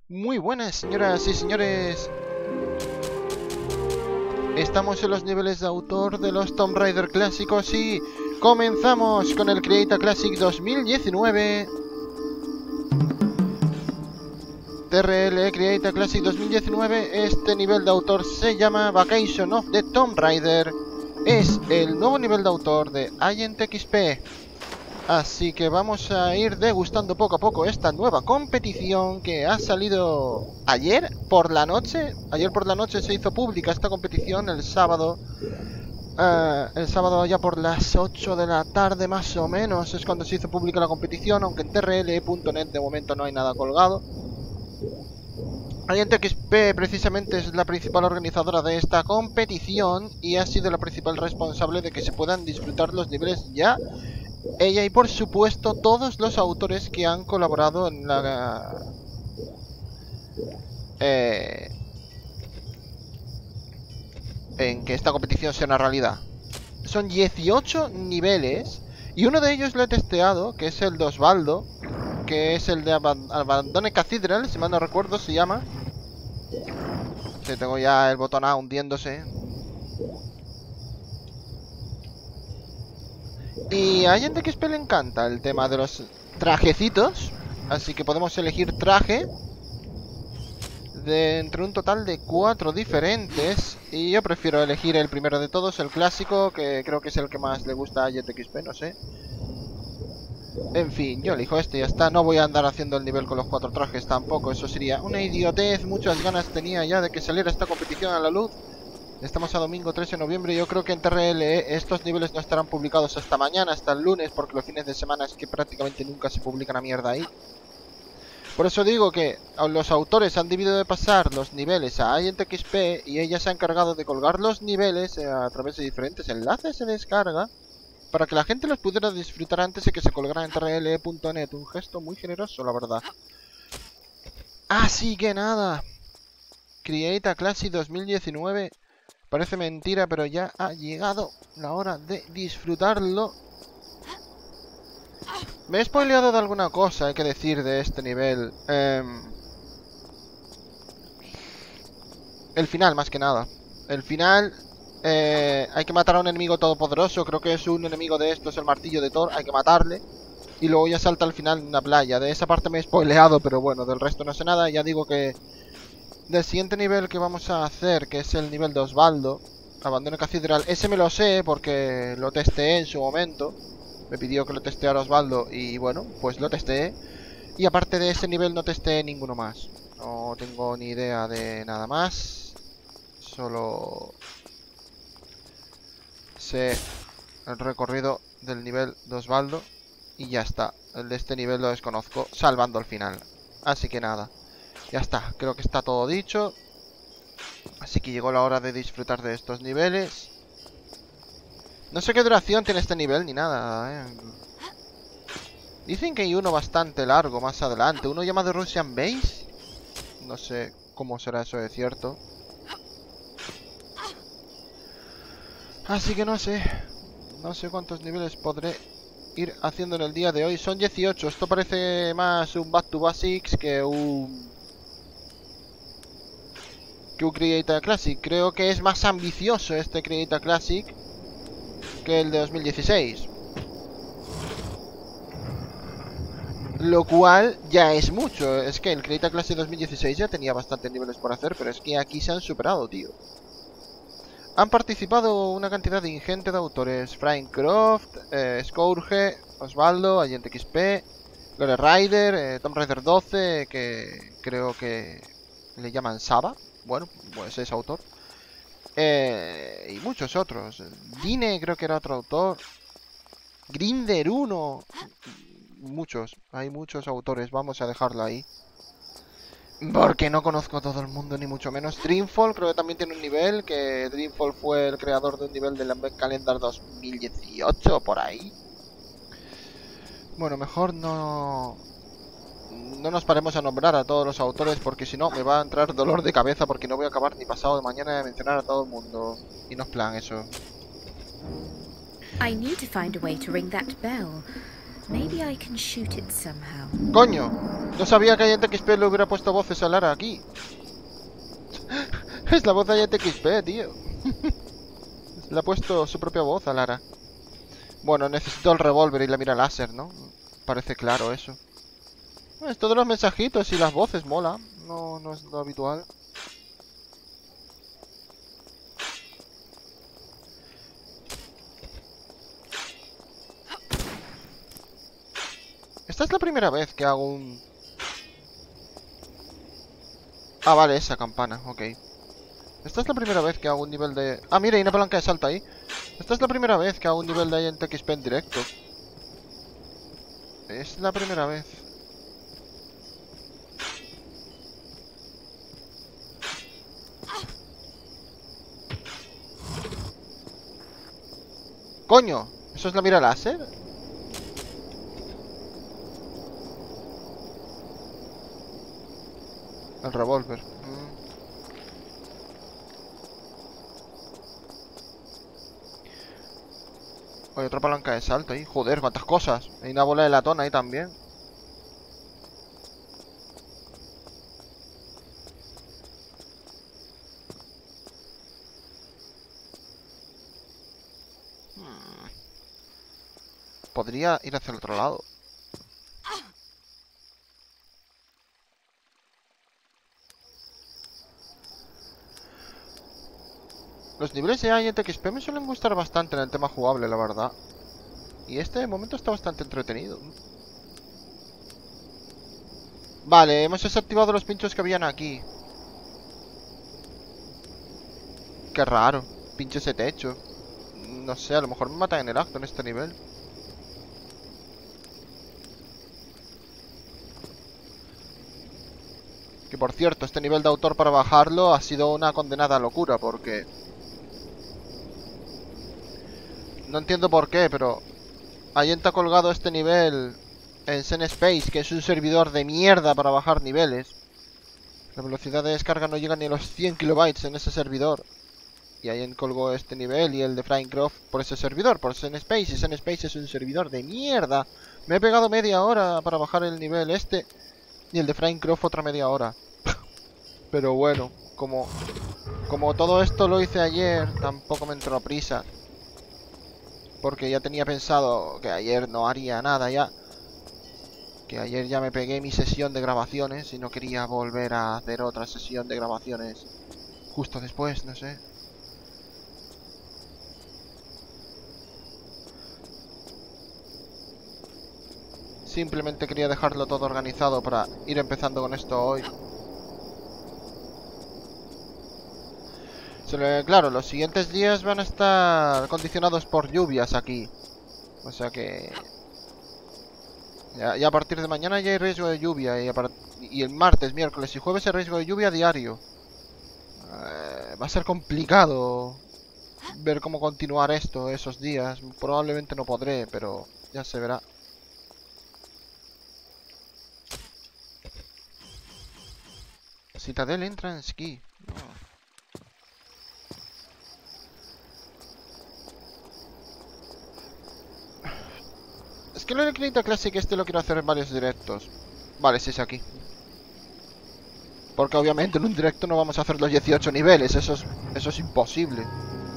Muy buenas, señoras y señores. Estamos en los niveles de autor de los Tomb Raider clásicos y comenzamos con el Create a Classic 2019. TRL Create a Classic 2019. Este nivel de autor se llama Vacation of the Tomb Raider. Es el nuevo nivel de autor de Agent XP. Así que vamos a ir degustando poco a poco esta nueva competición que ha salido ayer por la noche. Ayer por la noche se hizo pública esta competición, el sábado. El sábado ya por las 8 de la tarde más o menos es cuando se hizo pública la competición, aunque en trl.net de momento no hay nada colgado. Agent XP precisamente es la principal organizadora de esta competición y ha sido la principal responsable de que se puedan disfrutar los niveles ya. Ella y por supuesto todos los autores que han colaborado en la en que esta competición sea una realidad. Son 18 niveles y uno de ellos lo he testeado, que es el de Osvaldo, que es el de Abandone Cathedral, si mal no recuerdo se llama. Sí, tengo ya el botón A hundiéndose. Y a gente que le encanta el tema de los trajecitos, así que podemos elegir traje de entre un total de 4 diferentes. Y yo prefiero elegir el primero de todos, el clásico, que creo que es el que más le gusta a JetXP, no sé. En fin, yo elijo este y ya está. No voy a andar haciendo el nivel con los 4 trajes tampoco, eso sería una idiotez. Muchas ganas tenía ya de que saliera esta competición a la luz. Estamos a domingo 13 de noviembre. Yo creo que en TRL estos niveles no estarán publicados hasta mañana, hasta el lunes, porque los fines de semana es que prácticamente nunca se publica una mierda ahí. Por eso digo que los autores han debido de pasar los niveles a Agent XP y ella se ha encargado de colgar los niveles a través de diferentes enlaces de descarga para que la gente los pudiera disfrutar antes de que se colgara en trl.net. Un gesto muy generoso, la verdad. Así que nada. Create a Classic 2019. Parece mentira, pero ya ha llegado la hora de disfrutarlo. Me he spoileado de alguna cosa, hay que decir, de este nivel. El final, más que nada. El final... hay que matar a un enemigo todopoderoso. Creo que es un enemigo de estos, el martillo de Thor. Hay que matarle. Y luego ya salta al final en una playa. De esa parte me he spoileado, pero bueno, del resto no sé nada. Ya digo que del siguiente nivel que vamos a hacer, que es el nivel de Osvaldo, Abandono Cathedral, ese me lo sé porque lo testé en su momento. Me pidió que lo testeara Osvaldo y bueno, pues lo testé. Y aparte de ese nivel no testé ninguno más. No tengo ni idea de nada más. Solo sé el recorrido del nivel de Osvaldo y ya está. El de este nivel lo desconozco, salvando el final. Así que nada, ya está, creo que está todo dicho. Así que llegó la hora de disfrutar de estos niveles. No sé qué duración tiene este nivel ni nada, Dicen que hay uno bastante largo más adelante, uno llamado Russian Base. No sé cómo será eso de cierto. Así que no sé. No sé cuántos niveles podré ir haciendo en el día de hoy. Son 18. Esto parece más un Back to Basics que un Create a Classic. Creo que es más ambicioso este Create a Classic que el de 2016. Lo cual ya es mucho. Es que el Create a Classic 2016 ya tenía bastantes niveles por hacer, pero es que aquí se han superado, tío. Han participado una cantidad ingente de autores: Frycroft, Scourge, Osvaldo, Agent XP, Lore Rider, Tomb Raider 12, que creo que le llaman Saba. Bueno, pues es autor. Y muchos otros. Dine creo que era otro autor. Grinder 1. Muchos, hay muchos autores, vamos a dejarlo ahí. Porque no conozco a todo el mundo, ni mucho menos. Dreamfall creo que también tiene un nivel, que Dreamfall fue el creador de un nivel del Advent Calendar 2018, por ahí. Bueno, mejor no nos paremos a nombrar a todos los autores, porque si no me va a entrar dolor de cabeza, porque no voy a acabar ni pasado de mañana de mencionar a todo el mundo. Y no es plan eso. I need to find a way to ring that bell. Maybe I can shoot it somehow. ¡Coño! No sabía que Agent XP le hubiera puesto voces a Lara aquí. Es la voz de Agent XP, tío. Le ha puesto su propia voz a Lara. Bueno, necesito el revólver y la mira láser, ¿no? Parece claro eso. Esto de los mensajitos y las voces mola. No es lo habitual. Esta es la primera vez que hago un... Ah, vale, esa campana, ok. Esta es la primera vez que hago un nivel de... Ah, mira, hay una palanca de salto ahí. Esta es la primera vez que hago un nivel de Agent XP en directo. Es la primera vez. ¡Coño! ¿Eso es la mira láser? El revólver. Hay otra palanca de salto ahí. Joder, cuántas cosas. Hay una bola de latón ahí también. Podría ir hacia el otro lado. Los niveles de Agent XP me suelen gustar bastante en el tema jugable, la verdad. Y este de momento está bastante entretenido. Vale, hemos desactivado los pinchos que habían aquí. Qué raro. Pinche ese techo. No sé, a lo mejor me matan en el acto en este nivel. Que por cierto, este nivel de autor para bajarlo ha sido una condenada locura, porque... No entiendo por qué, pero... Agent ha colgado este nivel en ZenSpace, que es un servidor de mierda para bajar niveles. La velocidad de descarga no llega ni a los 100 kilobytes en ese servidor. Y Agent colgó este nivel y el de Flyingcroft por ese servidor, por ZenSpace. Y ZenSpace es un servidor de mierda. Me he pegado media hora para bajar el nivel este. Y el de Flyingcroft otra media hora. Pero bueno, como todo esto lo hice ayer, tampoco me entró prisa. Porque ya tenía pensado que ayer no haría nada ya. Que ayer ya me pegué mi sesión de grabaciones y no quería volver a hacer otra sesión de grabaciones justo después, no sé. Simplemente quería dejarlo todo organizado para ir empezando con esto hoy. Claro, los siguientes días van a estar condicionados por lluvias aquí. O sea que... Ya a partir de mañana ya hay riesgo de lluvia. Y el martes, miércoles y jueves hay riesgo de lluvia diario. Va a ser complicado ver cómo continuar esto esos días. Probablemente no podré, pero ya se verá. Citadel Entrance Key. No. Es que lo del Crédito Classic este lo quiero hacer en varios directos. Vale, sí es aquí. Porque obviamente en un directo no vamos a hacer los 18 niveles. Eso es imposible.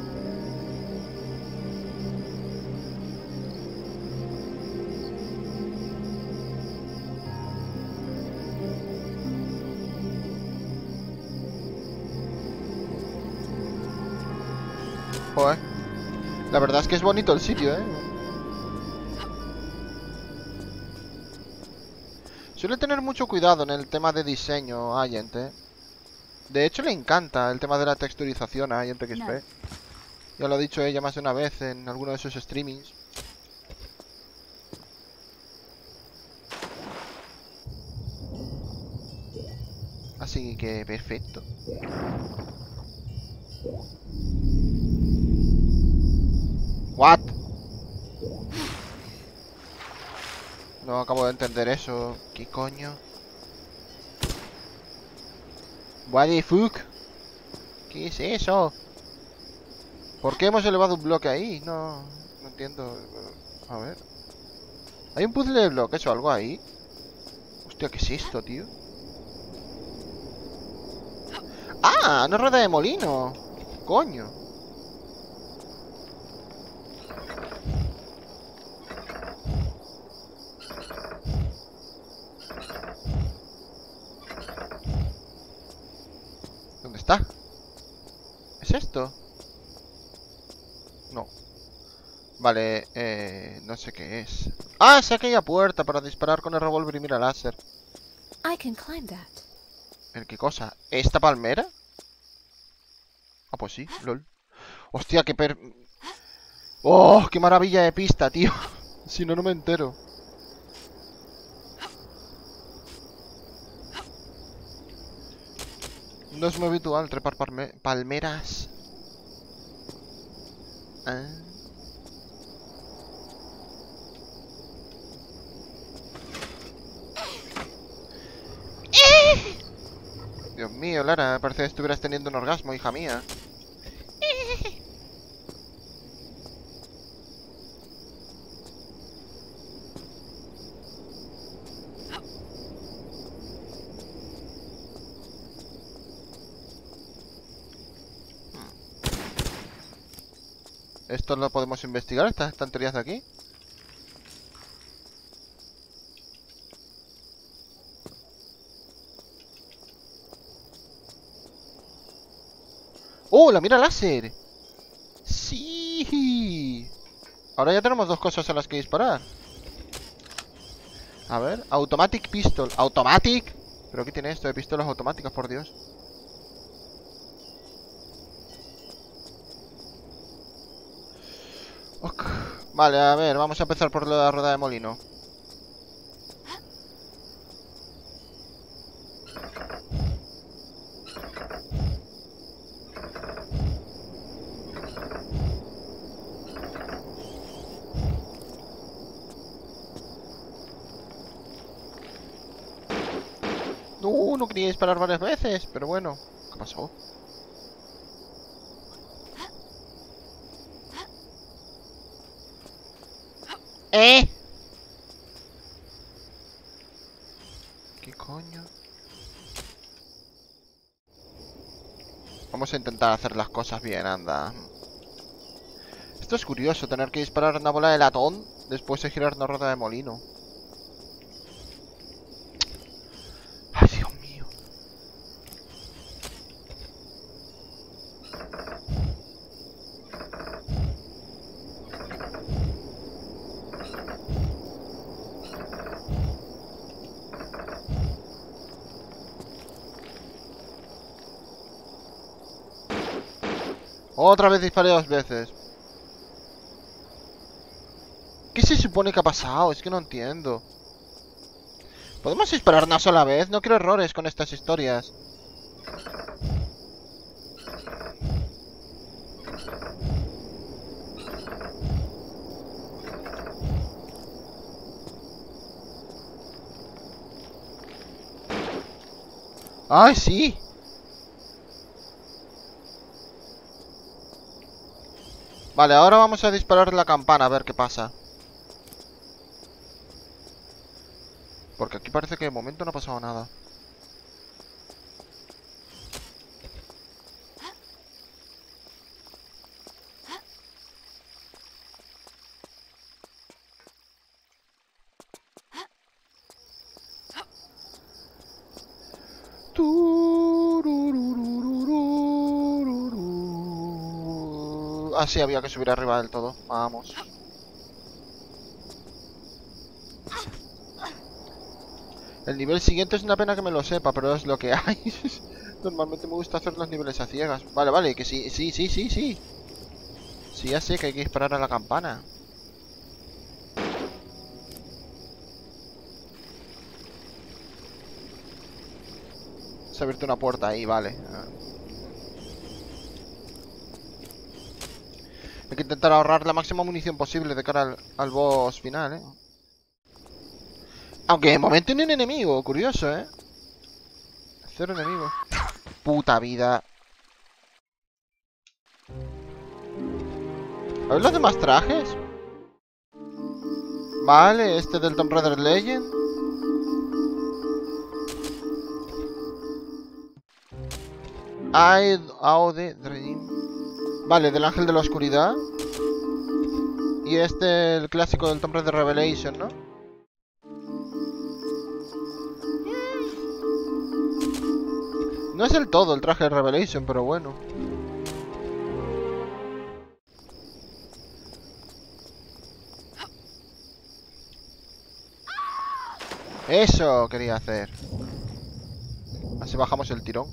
Joder. La verdad es que es bonito el sitio, ¿eh? Suele tener mucho cuidado en el tema de diseño a Agent, ¿eh? De hecho le encanta el tema de la texturización a Agent XP. Ya lo ha dicho ella más de una vez en alguno de sus streamings. Así que perfecto. What? No acabo de entender eso. ¿Qué coño? What the fuck? ¿Qué es eso? ¿Por qué hemos elevado un bloque ahí? No entiendo. A ver. ¿Hay un puzzle de bloques o algo ahí? Hostia, ¿qué es esto, tío? ¡Ah! ¡Una rueda de molino! ¡Coño! ¿Dónde está? ¿Es esto? No. Vale, no sé qué es. ¡Ah! Es aquella puerta para disparar con el revólver y mira láser. I can climb that. ¿El qué cosa? ¿Esta palmera? Ah, pues sí, lol. Hostia, ¡Oh! ¡Qué maravilla de pista, tío! Si no, no me entero. No es muy habitual trepar palmeras. Ah. Dios mío, Lara, parece que estuvieras teniendo un orgasmo, hija mía. ¿Esto lo podemos investigar, estas estanterías de aquí? ¡Oh, la mira láser! ¡Sí! Ahora ya tenemos dos cosas a las que disparar. A ver, Automatic Pistol. ¿Automatic? ¿Pero qué tiene esto de pistolas automáticas, por Dios? Ok. Vale, a ver, vamos a empezar por la rueda de molino. No quería disparar varias veces, pero bueno. ¿Qué pasó? ¿Eh? ¿Qué coño? Vamos a intentar hacer las cosas bien, anda. Esto es curioso, tener que disparar una bola de latón después de girar una rueda de molino. Ay, Dios mío. Otra vez disparé dos veces. ¿Qué se supone que ha pasado? Es que no entiendo. ¿Podemos disparar una sola vez? No quiero errores con estas historias. ¡Ay, sí! Vale, ahora vamos a disparar la campana a ver qué pasa. Porque aquí parece que de momento no ha pasado nada. Ah, sí, había que subir arriba del todo. Vamos. El nivel siguiente es una pena que me lo sepa, pero es lo que hay. Normalmente me gusta hacer los niveles a ciegas. Vale, vale, que sí, sí. Sí, ya sé que hay que disparar a la campana. Se ha abierto una puerta ahí, vale. Hay que intentar ahorrar la máxima munición posible de cara al boss final, ¿eh? Aunque de momento no hay un enemigo, curioso, ¿eh? Cero enemigos. Puta vida. A ver los demás trajes. Vale, este del Tomb Raider Legend. AOD Dream. Vale, del Ángel de la Oscuridad. Y este, el clásico del Tomb Raider Revelation, ¿no? No es el todo el traje de Revelation, pero bueno. Eso quería hacer. Así bajamos el tirón.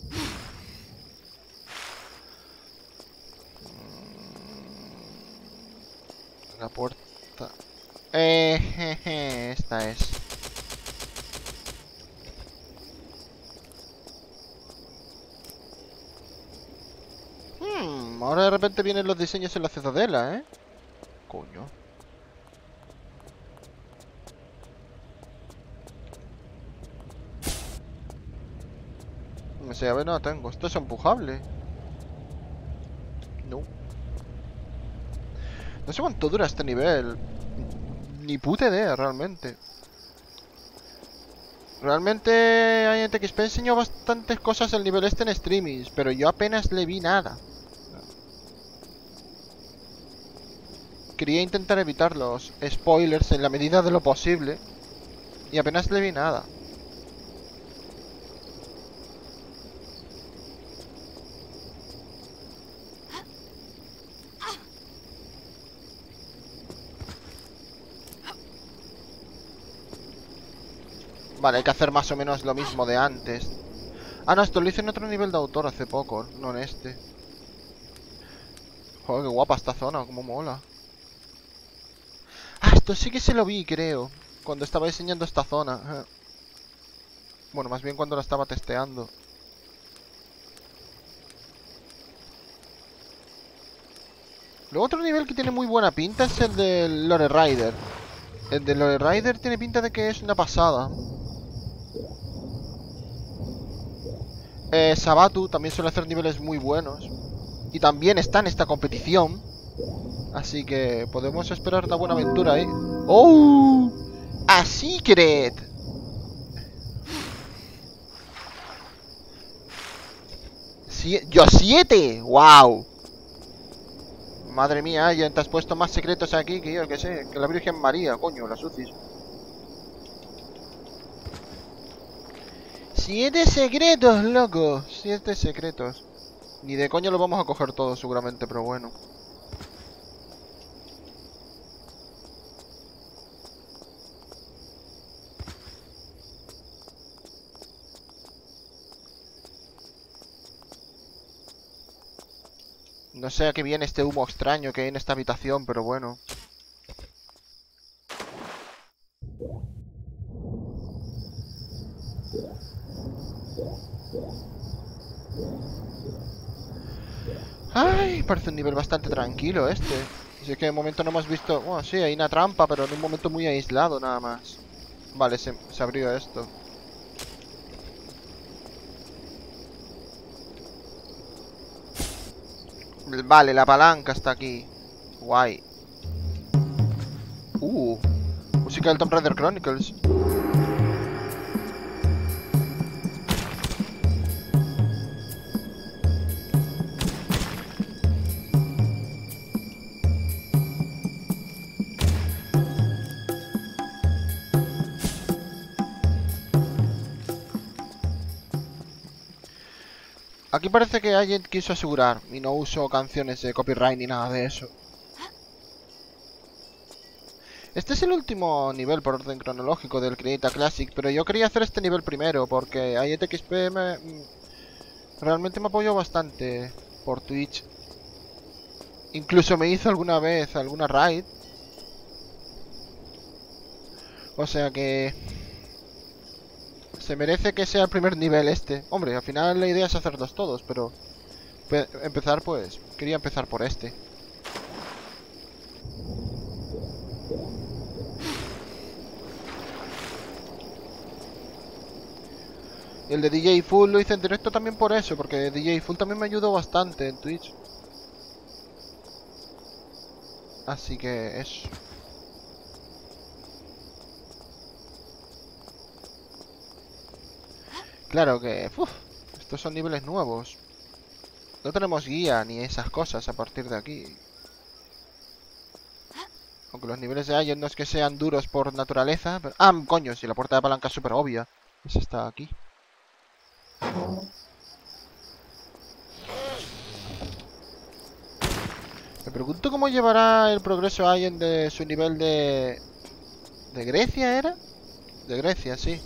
La puerta. Jeje, esta es. Ahora de repente vienen los diseños en la Ciudadela, ¿eh? Coño. No sé, a ver, no tengo. Esto es empujable. No. No sé cuánto dura este nivel. Ni puta idea, realmente. Realmente AniTXP enseñó bastantes cosas del nivel este en streamings, pero yo apenas le vi nada. Quería intentar evitar los spoilers en la medida de lo posible y apenas le vi nada. Vale, hay que hacer más o menos lo mismo de antes. Ah, no, esto lo hice en otro nivel de autor hace poco, no en este. Joder, qué guapa esta zona, como mola. Ah, esto sí que se lo vi, creo, cuando estaba diseñando esta zona. Bueno, más bien cuando la estaba testeando. Luego otro nivel que tiene muy buena pinta es el del Lore Rider. El de Lore Rider tiene pinta de que es una pasada. Sabatu también suele hacer niveles muy buenos. Y también está en esta competición. Así que podemos esperar una buena aventura ahí. ¡Oh! ¡A Secret! ¡Yo 7! ¡Wow! Madre mía, ya te has puesto más secretos aquí que yo, que sé. Que la Virgen María, coño, la sucis. 7 secretos, loco. 7 secretos. Ni de coño lo vamos a coger todos seguramente, pero bueno. No sé a qué viene este humo extraño que hay en esta habitación, pero bueno. Ay, parece un nivel bastante tranquilo este. Si es que de momento no hemos visto... Bueno, sí, hay una trampa, pero en un momento muy aislado nada más. Vale, se abrió esto. Vale, la palanca está aquí. Guay. Música del Tomb Raider Chronicles. Aquí parece que alguien quiso asegurar y no uso canciones de copyright ni nada de eso. Este es el último nivel por orden cronológico del Create a Classic, pero yo quería hacer este nivel primero porque AniTXP realmente me apoyó bastante por Twitch. Incluso me hizo alguna vez alguna raid. O sea que... se merece que sea el primer nivel este. Hombre, al final la idea es hacerlos todos, pero... empezar pues... quería empezar por este. El de DJ Full lo hice en directo también por eso, porque DJ Full también me ayudó bastante en Twitch. Así que eso. Claro que... uf, estos son niveles nuevos. No tenemos guía ni esas cosas a partir de aquí. Aunque los niveles de Ion no es que sean duros por naturaleza, pero... Ah, coño, si la puerta de palanca es súper obvia. Esa está aquí. Me pregunto cómo llevará el progreso Ion de su nivel de... ¿De Grecia era? De Grecia, sí.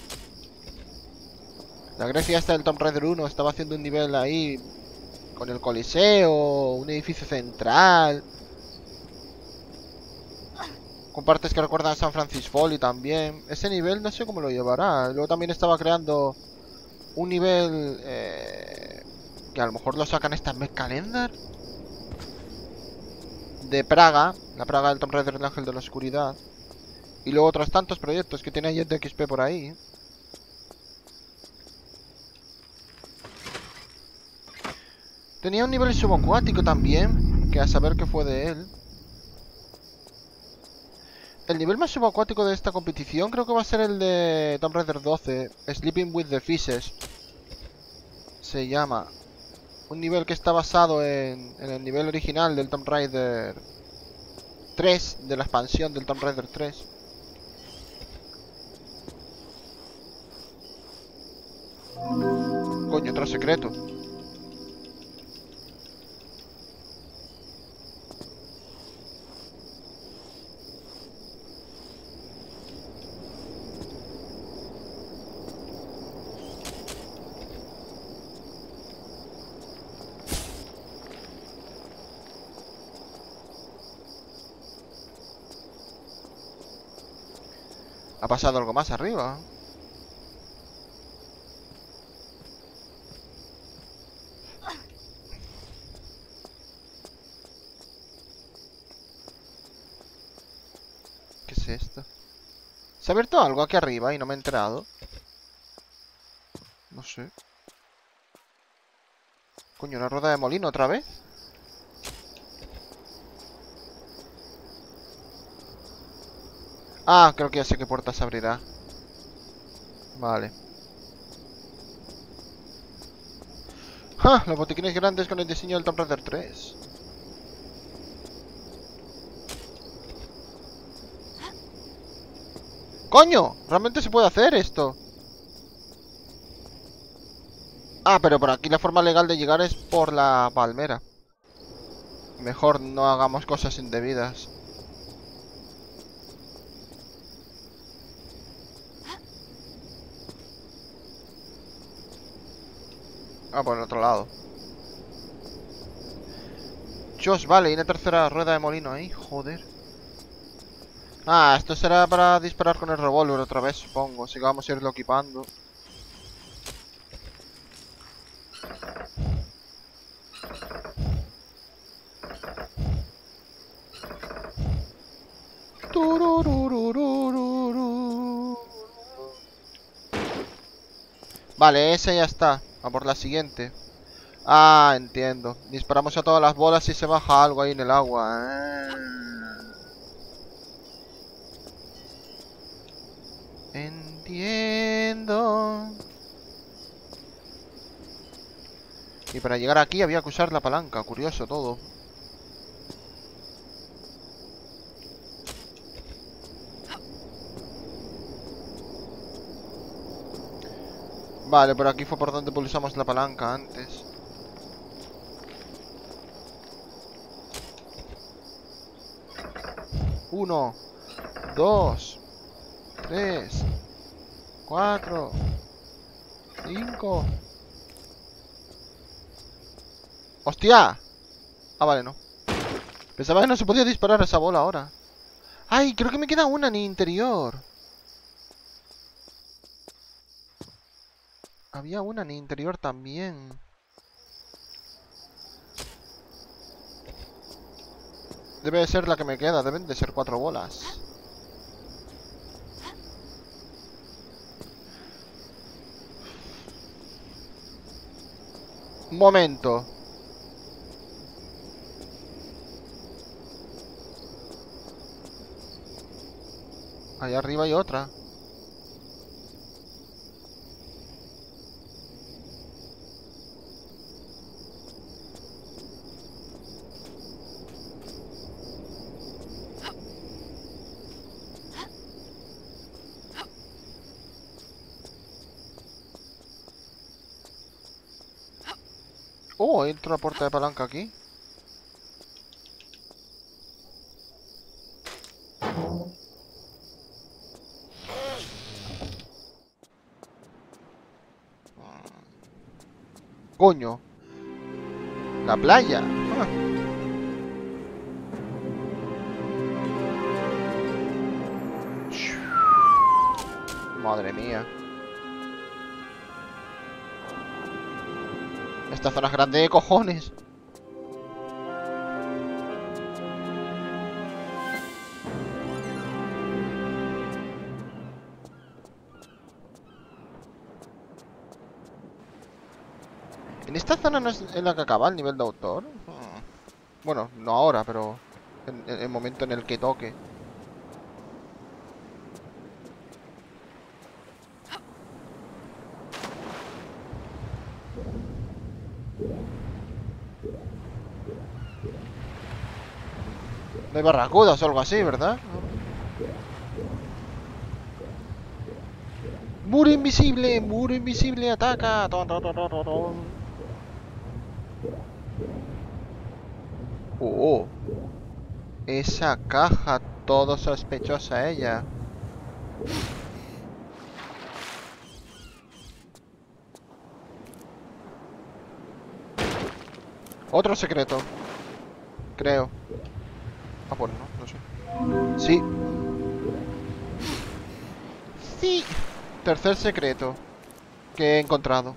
La Grecia esta del Tomb Raider 1 estaba haciendo un nivel ahí con el Coliseo, un edificio central, con partes que recuerdan a San Francisco Folly también. Ese nivel no sé cómo lo llevará. Luego también estaba creando un nivel que a lo mejor lo sacan esta Mech Calendar de Praga, la Praga del Tomb Raider del Ángel de la Oscuridad. Y luego otros tantos proyectos que tiene Jet de XP por ahí. Tenía un nivel subacuático también, que a saber qué fue de él. El nivel más subacuático de esta competición creo que va a ser el de Tomb Raider 12, Sleeping with the Fishes. Se llama. Un nivel que está basado en el nivel original del Tomb Raider 3, de la expansión del Tomb Raider 3. Coño, otro secreto. ¿Ha pasado algo más arriba? ¿Qué es esto? ¿Se ha abierto algo aquí arriba y no me he enterado? No sé. Coño, ¿una rueda de molino otra vez? Ah, creo que ya sé qué puerta se abrirá. Vale. ¡Ja! Los botiquines grandes con el diseño del Tomb Raider 3. ¡Coño! ¿Realmente se puede hacer esto? Ah, pero por aquí la forma legal de llegar es por la palmera. Mejor no hagamos cosas indebidas. Ah, por el otro lado. Dios, vale, y una tercera rueda de molino ahí, joder. Ah, esto será para disparar con el revólver otra vez, supongo. Así que vamos a irlo equipando. Tururururururu. Vale, ese ya está. A por la siguiente. Ah, entiendo. Disparamos a todas las bolas y se baja algo ahí en el agua. Entiendo. Y para llegar aquí había que usar la palanca. Curioso todo. Vale, por aquí fue por donde pulsamos la palanca antes. Uno, dos, tres, cuatro, cinco. ¡Hostia! Ah, vale, no. Pensaba que no se podía disparar a esa bola ahora. ¡Ay! Creo que me queda una en el interior. Había una en el interior también. Debe de ser la que me queda. Deben de ser 4 bolas. Un momento. Allá arriba hay otra. Oh, hay otra puerta de palanca aquí. Coño. La playa. Ah. Madre mía. Esta zona es grande de cojones. ¿En esta zona no es en la que acaba el nivel de autor? Bueno, no ahora, pero en el momento en el que toque. No hay barracudas o algo así, ¿verdad? Muro invisible, ataca. Ton, ton, ton, ton, ton, ton. Oh, esa caja, todo sospechosa ella. Otro secreto, creo. Ah, bueno, no sé. Sí. Sí. Tercer secreto que he encontrado.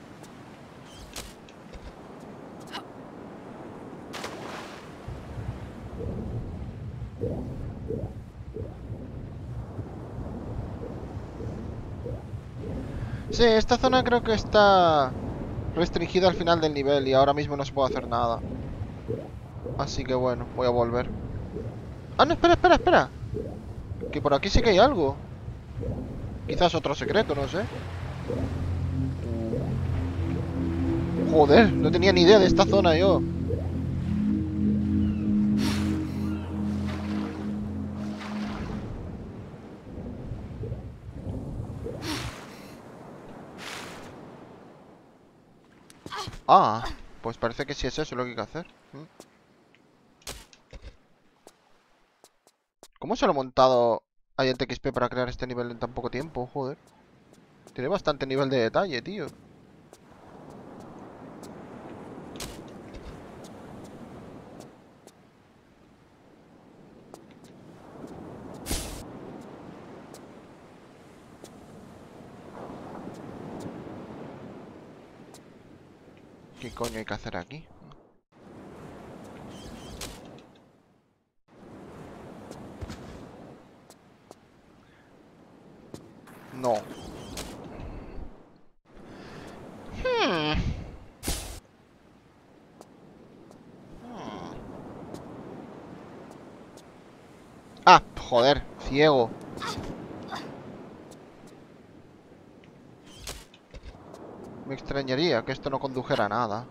Sí, esta zona creo que está restringida al final del nivel y ahora mismo no se puede hacer nada. Así que bueno, voy a volver. Ah, no, espera, espera, espera. Que por aquí sí que hay algo. Quizás otro secreto, no sé. Joder, no tenía ni idea de esta zona yo. Ah, pues parece que sí es eso lo que hay que hacer. ¿Cómo se lo ha montado Agent XP para crear este nivel en tan poco tiempo? Joder. Tiene bastante nivel de detalle, tío. ¿Qué coño hay que hacer aquí? No. Hmm. Hmm. Ah, joder, ciego. Me extrañaría que esto no condujera a nada.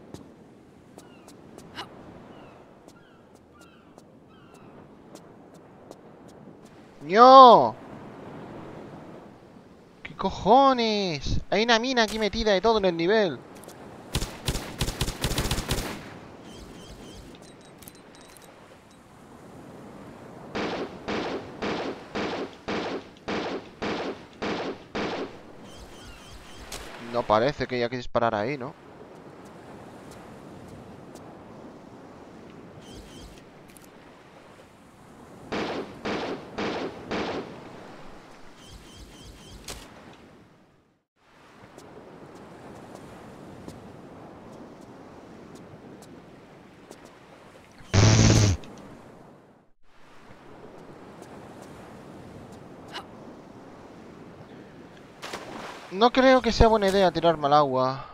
¡No! ¿Qué cojones? Hay una mina aquí metida de todo en el nivel. No parece que haya que disparar ahí, ¿no? No creo que sea buena idea tirarme al agua.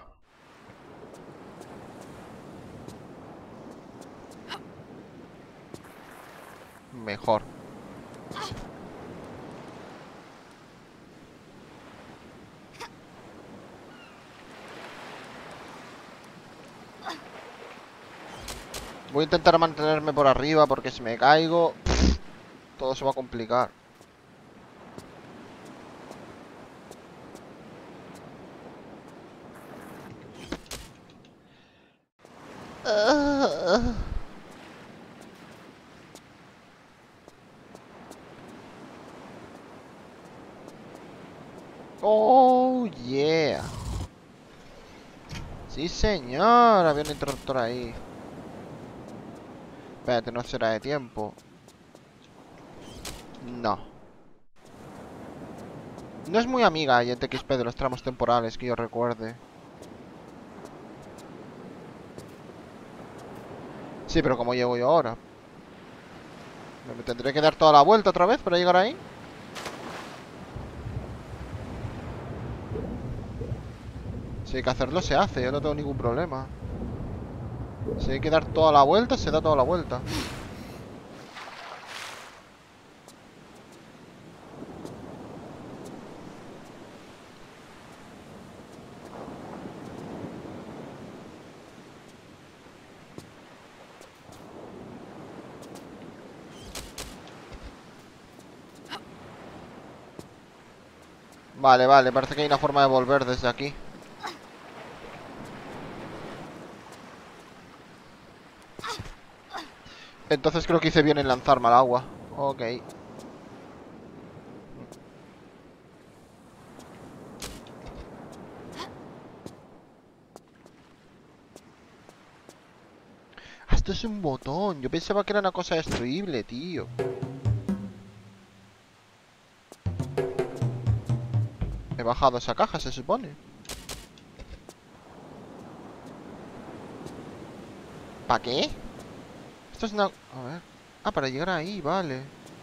Mejor. Voy a intentar mantenerme por arriba porque si me caigo, todo se va a complicar. Oh, yeah. Sí, señor. Había un interruptor ahí. Espérate, no será de tiempo. No. No es muy amiga y XP de los tramos temporales que yo recuerde. Sí, pero ¿cómo llego yo ahora? ¿Me tendré que dar toda la vuelta otra vez para llegar ahí? Si hay que hacerlo, se hace, yo no tengo ningún problema. Si hay que dar toda la vuelta, se da toda la vuelta. Vale, vale, parece que hay una forma de volver desde aquí. Entonces creo que hice bien en lanzarme al agua. Ok. Esto es un botón. Yo pensaba que era una cosa destruible, tío. He bajado esa caja, se supone. ¿Para qué? Esto es una... A ver. Ah, para llegar ahí, vale.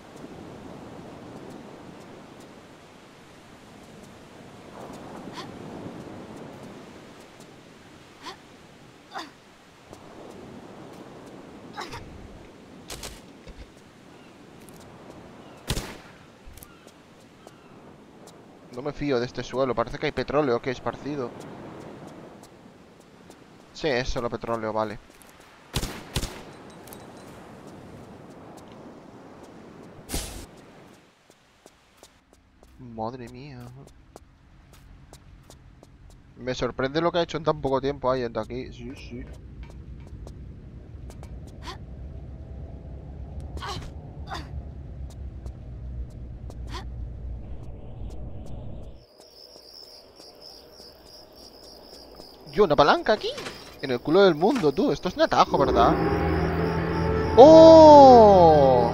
No me fío de este suelo. Parece que hay petróleo que esparcido. Sí, es solo petróleo, vale. Madre mía. Me sorprende lo que ha hecho en tan poco tiempo ahí de aquí. Sí, sí. Yo, una palanca aquí. En el culo del mundo, tú. Esto es un atajo, ¿verdad? ¡Oh!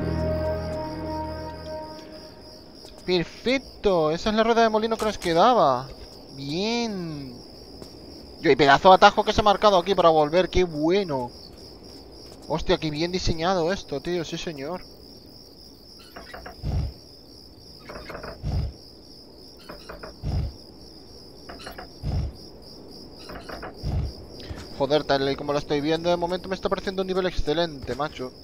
Perfecto. Esa es la rueda de molino que nos quedaba. Bien. Yo, y pedazo de atajo que se ha marcado aquí para volver. ¡Qué bueno! Hostia, qué bien diseñado esto, tío. Sí, señor. Joder, tal y como lo estoy viendo, de momento me está pareciendo un nivel excelente, macho.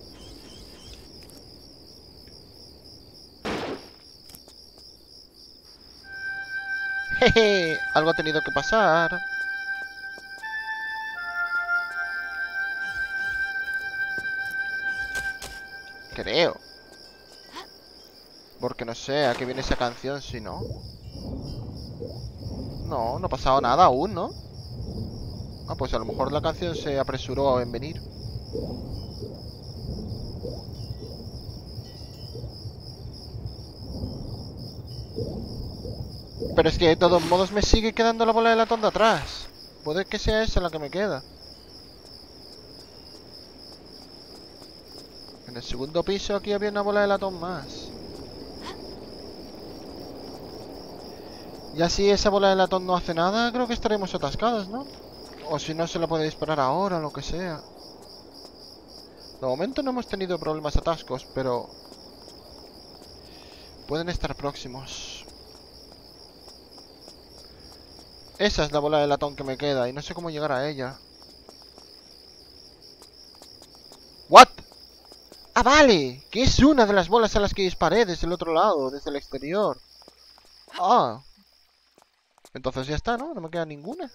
Jeje, algo ha tenido que pasar. Creo. Porque no sé a qué viene esa canción, si no. No, no ha pasado nada aún, ¿no? Ah, pues a lo mejor la canción se apresuró en venir. Pero es que de todos modos me sigue quedando la bola de latón de atrás. Puede que sea esa la que me queda. En el segundo piso aquí había una bola de latón más. Y así esa bola de latón no hace nada, creo que estaremos atascados, ¿no? O si no se la puede disparar ahora, lo que sea. De momento no hemos tenido problemas atascos, pero... pueden estar próximos. Esa es la bola de latón que me queda y no sé cómo llegar a ella. ¿What? ¡Ah, vale! Que es una de las bolas a las que disparé desde el otro lado, desde el exterior. Ah. Entonces ya está, ¿no? No me queda ninguna.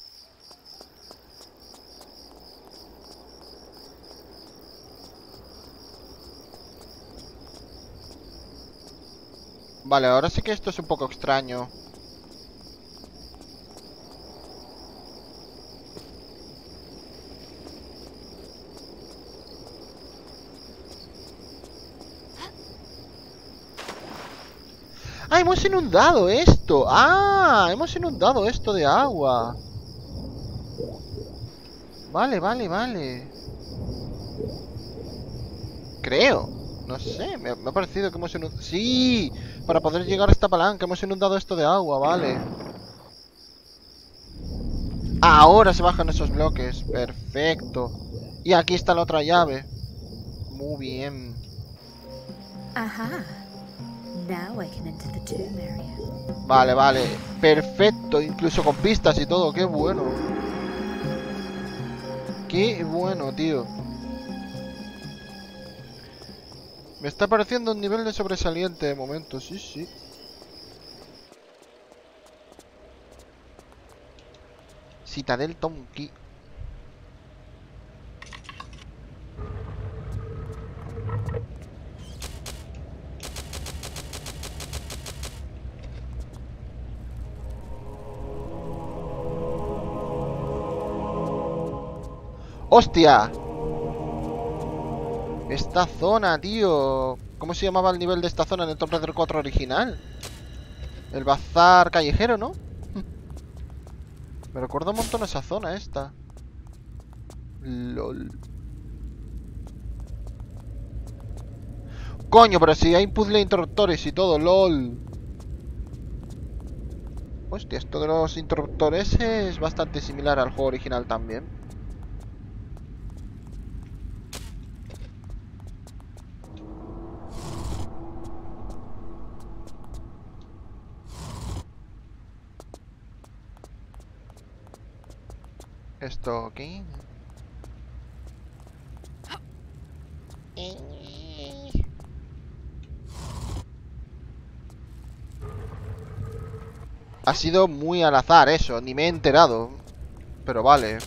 Vale, ahora sí que esto es un poco extraño. ¡Ah, hemos inundado esto! ¡Ah! Hemos inundado esto de agua. Vale, vale, vale. Creo. No sé, me ha parecido que hemos inundado... ¡Sí! Para poder llegar a esta palanca hemos inundado esto de agua, vale. Ahora se bajan esos bloques. Perfecto. Y aquí está la otra llave. Muy bien. Aha. Now I can enter the tomb area. Vale, vale. Perfecto. Incluso con pistas y todo. Qué bueno. Qué bueno, tío. Me está pareciendo un nivel de sobresaliente de momento. Sí, sí. Citadel Tonki. ¡Hostia! Esta zona, tío. ¿Cómo se llamaba el nivel de esta zona en el Tomb Raider 4 original? El bazar callejero, ¿no? Me recuerda un montón esa zona esta. LOL. Coño, pero si hay puzzle interruptores y todo, LOL. Hostia, esto de los interruptores es bastante similar al juego original también. Esto, ¿qué? Ha sido muy al azar eso, ni me he enterado. Pero vale.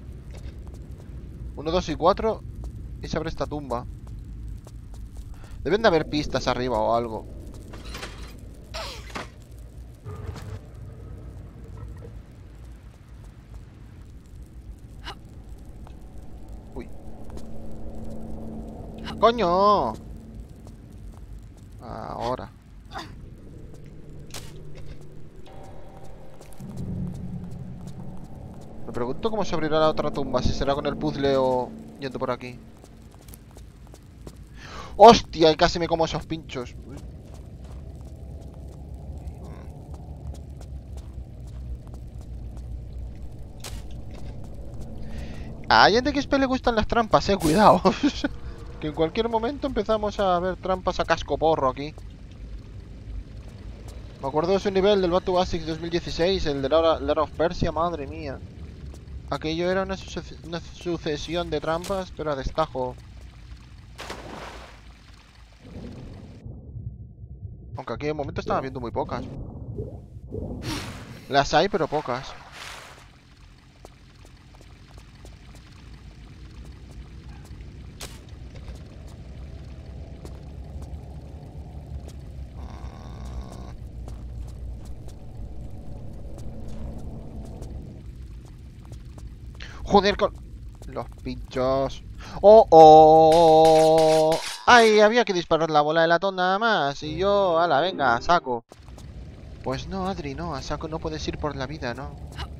1, 2 y 4 y se abre esta tumba. Deben de haber pistas arriba o algo. Uy. ¡Coño! Ahora. Me pregunto cómo se abrirá la otra tumba. Si será con el puzzle o yendo por aquí. ¡Hostia! Y casi me como esos pinchos. Uy. A Agent XP le gustan las trampas, cuidado. Que en cualquier momento empezamos a ver trampas a cascoporro aquí. Me acuerdo de su nivel del Batu Basics 2016, el de Lara of Persia, madre mía. Aquello era una sucesión de trampas, pero a destajo. Aunque aquí de momento estaba viendo muy pocas. Las hay, pero pocas. Joder con... los pinchos. ¡Oh, oh! ¡Ay! Había que disparar la bola de latón nada más. Y yo, ala, venga, a saco. Pues no, Adri, no. A saco no puedes ir por la vida, ¿no?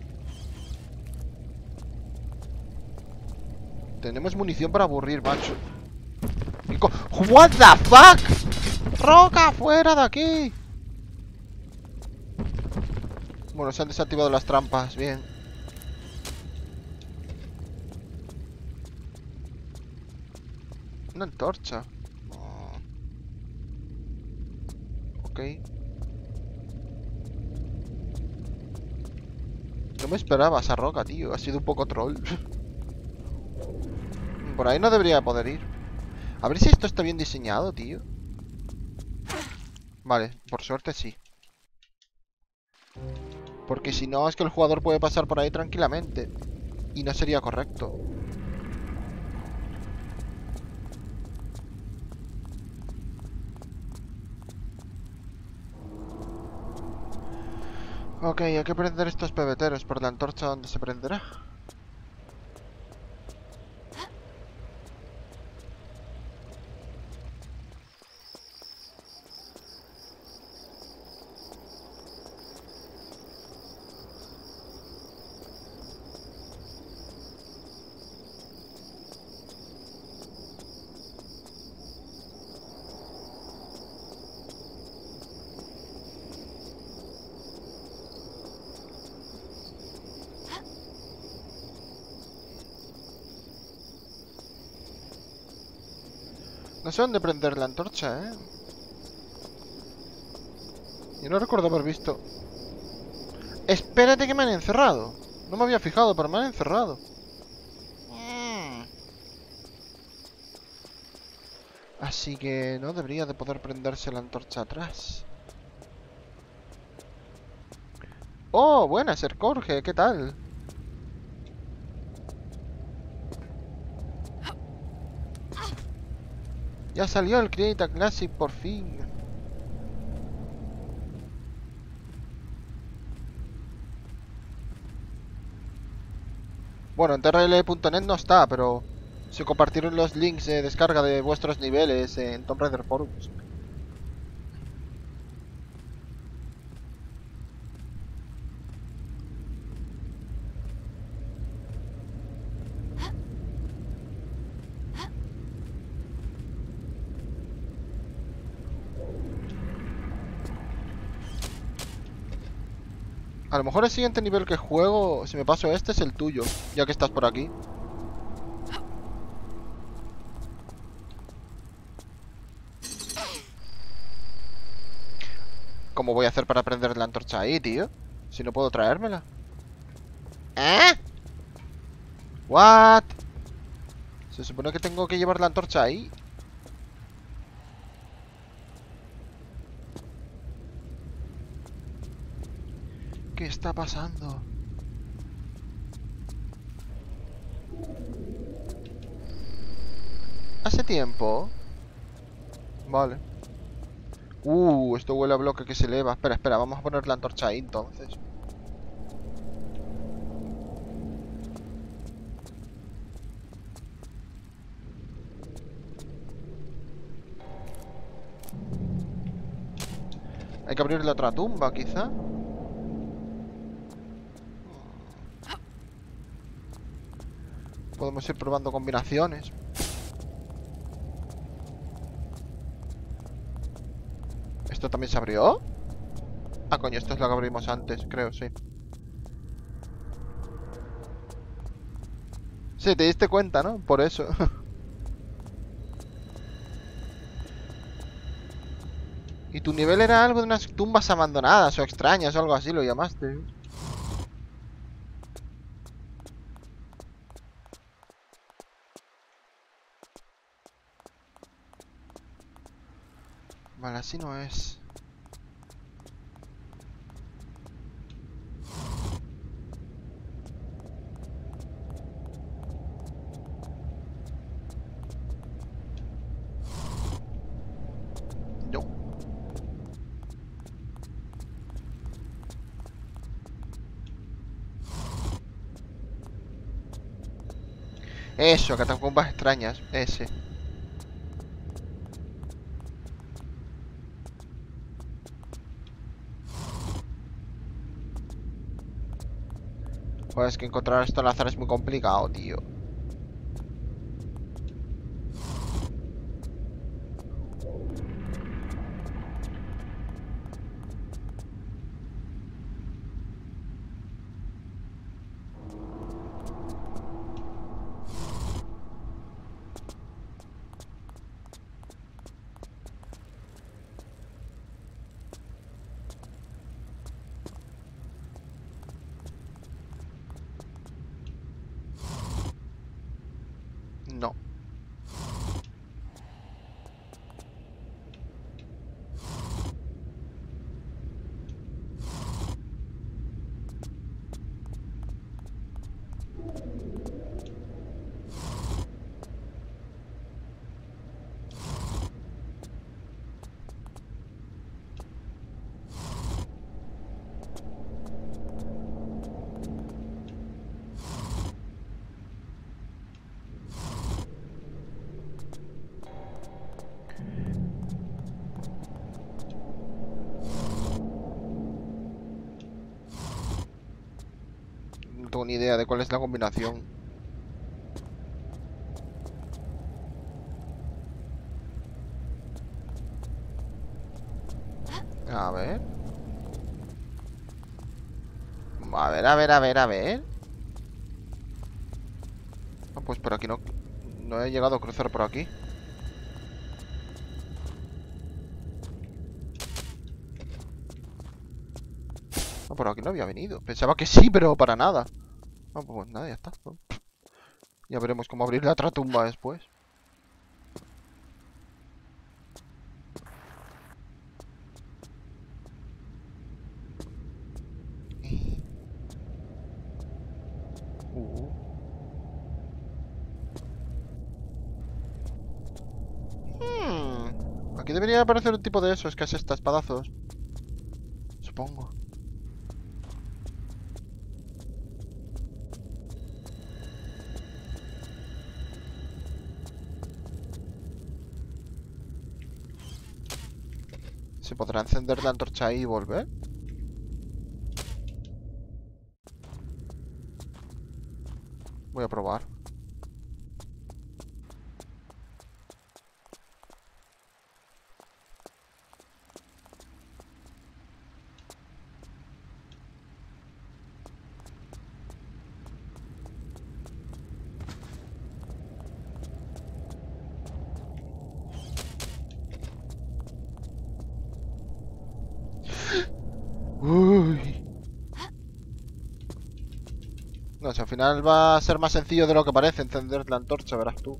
Tenemos munición para aburrir, macho. ¿What the fuck? ¡Roca, fuera de aquí! Bueno, se han desactivado las trampas, bien. Una antorcha. Oh. Ok. No me esperaba esa roca, tío. Ha sido un poco troll. Por ahí no debería poder ir. A ver si esto está bien diseñado, tío. Vale, por suerte sí. Porque si no, es que el jugador puede pasar por ahí tranquilamente. Y no sería correcto. Ok, hay que prender estos pebeteros por la antorcha donde se prenderá. No sé dónde prender la antorcha, ¿eh? Yo no recuerdo haber visto... Espérate que me han encerrado. No me había fijado, pero me han encerrado. Así que no debería de poder prenderse la antorcha atrás. Oh, buenas, Ser Jorge, ¿qué tal? Ya salió el Create a Classic por fin. Bueno, en trl.net no está, pero se compartieron los links de descarga de vuestros niveles en Tomb Raider Forums. A lo mejor el siguiente nivel que juego, si me paso este, es el tuyo, ya que estás por aquí. ¿Cómo voy a hacer para prender la antorcha ahí, tío? Si no puedo traérmela. ¿Eh? ¿What? Se supone que tengo que llevar la antorcha ahí. ¿Qué está pasando? ¿Hace tiempo? Vale. Esto huele a bloque que se eleva. Espera, espera, vamos a poner la antorcha ahí entonces. Hay que abrir la otra tumba, quizá. Podemos ir probando combinaciones. ¿Esto también se abrió? Ah, coño, esto es lo que abrimos antes, creo, sí. Sí, te diste cuenta, ¿no? Por eso. Y tu nivel era algo de unas tumbas abandonadas o extrañas o algo así, lo llamaste. Vale, así no es. No. Eso, catacumbas extrañas. Ese. Joder, es que encontrar esto al azar es muy complicado, tío. No. No tengo ni idea de cuál es la combinación. A ver. A ver, a ver, a ver, a ver. Ah, pues por aquí no. No he llegado a cruzar por aquí. No, por aquí no había venido. Pensaba que sí, pero para nada. No, pues nada, ya está. Ya veremos cómo abrir la otra tumba después. Uh. Aquí debería aparecer un tipo de esos que es esta, espadazos. Supongo. ¿Se podrá encender la antorcha ahí y volver? Voy a probar. Uy. No sé, al final va a ser más sencillo de lo que parece encender la antorcha, verás tú.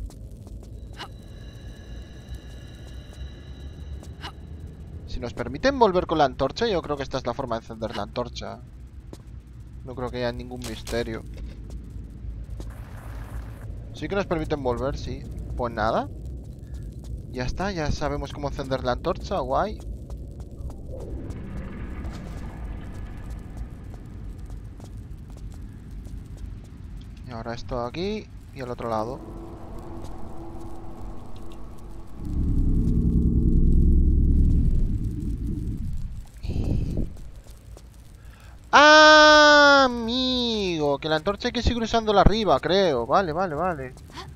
Si nos permiten volver con la antorcha, yo creo que esta es la forma de encender la antorcha. No creo que haya ningún misterio. Sí que nos permiten volver, sí. Pues nada. Ya está, ya sabemos cómo encender la antorcha, guay. Y ahora esto aquí y al otro lado. ¡Ah, amigo! Que la antorcha hay que seguir usándola arriba, creo. Vale, vale, vale.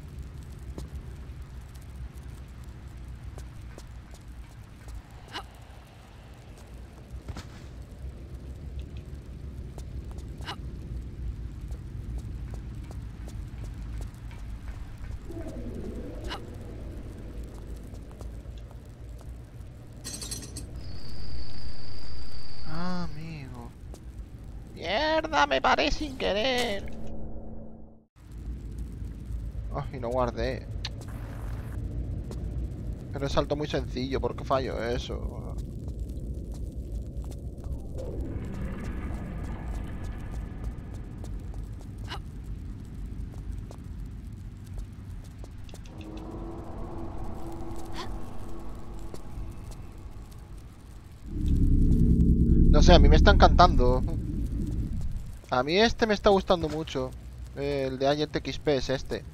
Ah, amigo. ¡Mierda! Me paré sin querer. Ah, y no guardé. Pero es salto muy sencillo, ¿por qué fallo eso? No sé, a mí me está encantando. A mí este me está gustando mucho. El de Agent XP es este.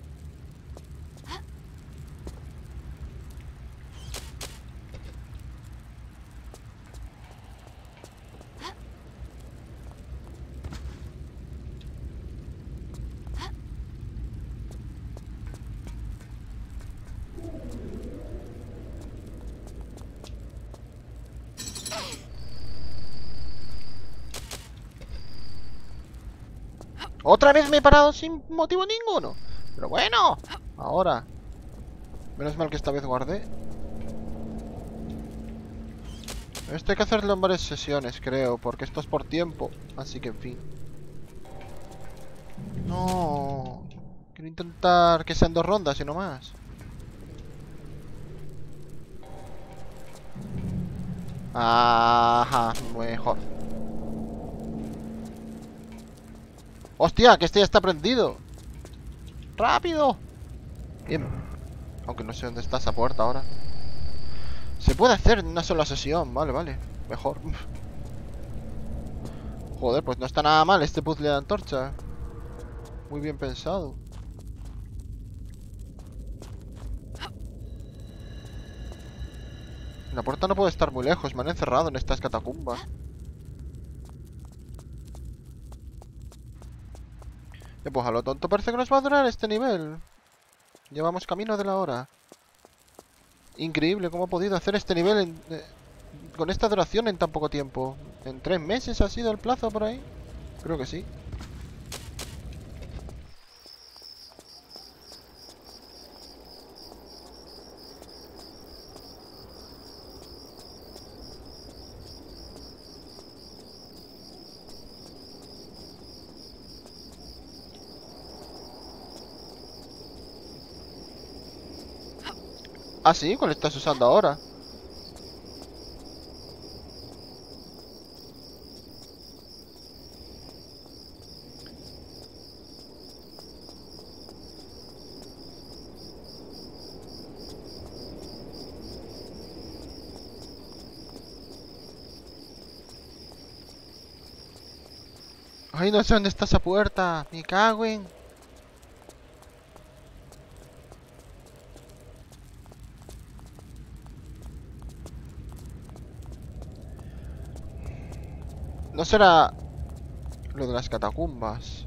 Otra vez me he parado sin motivo ninguno. Pero bueno, ahora. Menos mal que esta vez guardé. Esto hay que hacerlo en varias sesiones, creo, porque esto es por tiempo. Así que, en fin. No. Quiero intentar que sean 2 rondas y no más. Ajá, mejor. ¡Hostia! Que este ya está prendido. ¡Rápido! Bien. Aunque no sé dónde está esa puerta ahora. Se puede hacer en una sola sesión. Vale, vale. Mejor. Joder, pues no está nada mal este puzzle de antorcha. Muy bien pensado. La puerta no puede estar muy lejos. Me han encerrado en estas catacumbas. Pues a lo tonto parece que nos va a durar este nivel. Llevamos camino de la hora. Increíble cómo ha podido hacer este nivel con esta duración en tan poco tiempo. ¿En 3 meses ha sido el plazo por ahí? Creo que sí. Ah, sí, ¿cuál estás usando ahora? Ay, no sé dónde está esa puerta. Me cago en... No será lo de las catacumbas.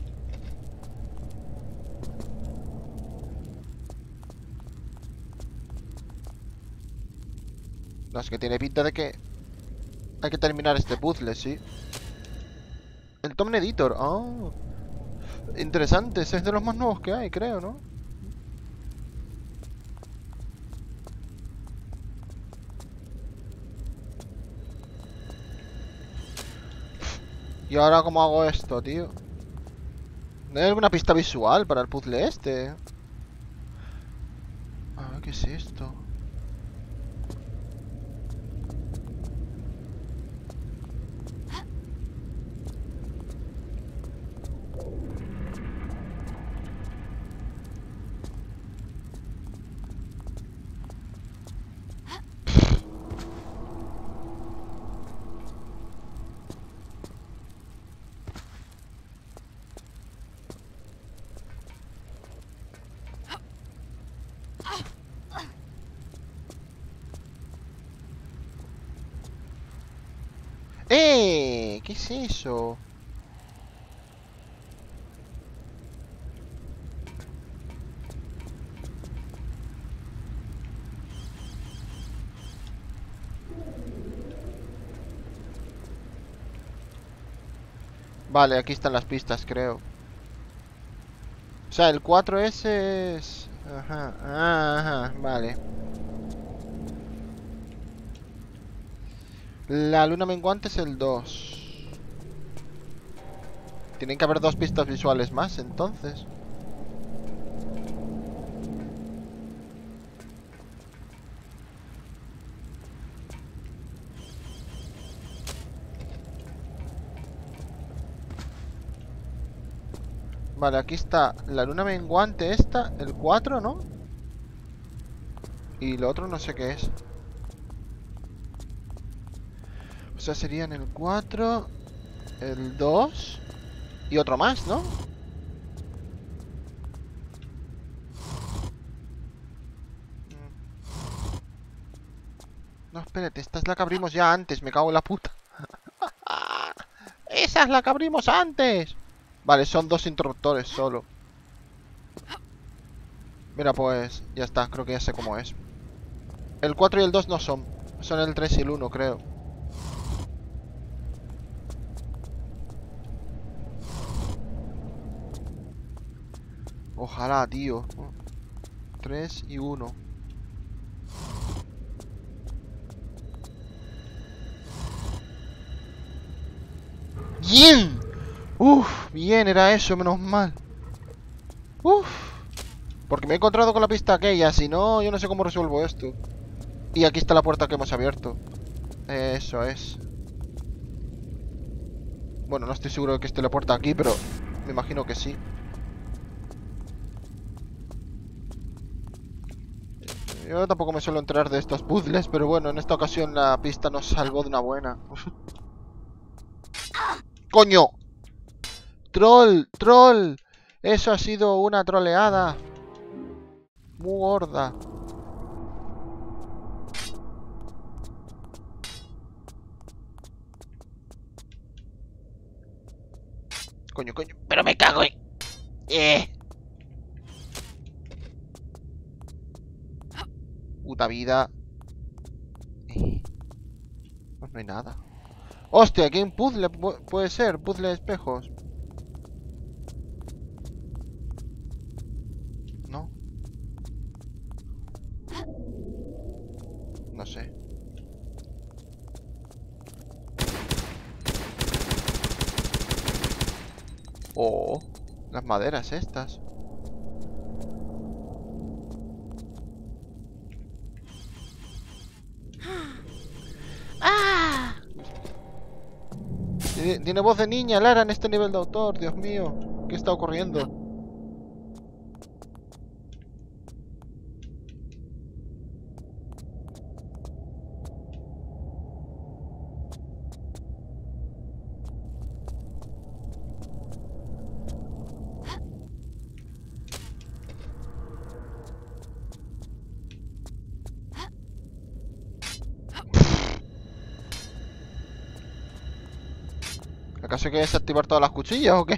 No, es que tiene pinta de que hay que terminar este puzzle, sí. El Tom Editor. Oh, interesante. Ese es de los más nuevos que hay, creo, ¿no? ¿Y ahora cómo hago esto, tío? ¿No hay alguna pista visual para el puzzle este? Ah, ¿qué es esto? ¿Qué es eso? Vale, aquí están las pistas, creo. O sea, el 4S es... Ajá, ajá, vale. La luna menguante es el 2. Tienen que haber dos pistas visuales más, entonces. Vale, aquí está la luna menguante esta, el 4, ¿no? Y lo otro no sé qué es. O sea, serían el 4, el 2 y otro más, ¿no? No, espérate, esta es la que abrimos ya antes, me cago en la puta. ¡Esa es la que abrimos antes! Vale, son dos interruptores solo. Mira, pues ya está, creo que ya sé cómo es. El 4 y el 2 no son. Son el 3 y el 1, creo. Ojalá, tío. 3 y 1. ¡Bien! Uf, bien, era eso, menos mal. Uf. Porque me he encontrado con la pista aquella, si no, yo no sé cómo resuelvo esto. Y aquí está la puerta que hemos abierto. Eso es. Bueno, no estoy seguro de que esté la puerta aquí, pero me imagino que sí. Yo tampoco me suelo enterar de estos puzzles, pero bueno, en esta ocasión la pista nos salvó de una buena. ¡Coño! ¡Troll! ¡Troll! Eso ha sido una troleada. Muy gorda. Coño, coño. Pero me cago en... Puta vida. Pues no hay nada. Hostia, aquí hay un puzzle. Puede ser. Puzzle de espejos. No. No sé. Oh, las maderas estas. Tiene voz de niña, Lara, en este nivel de autor. Dios mío, ¿qué está ocurriendo? ¿Acaso hay que desactivar todas las cuchillas o qué?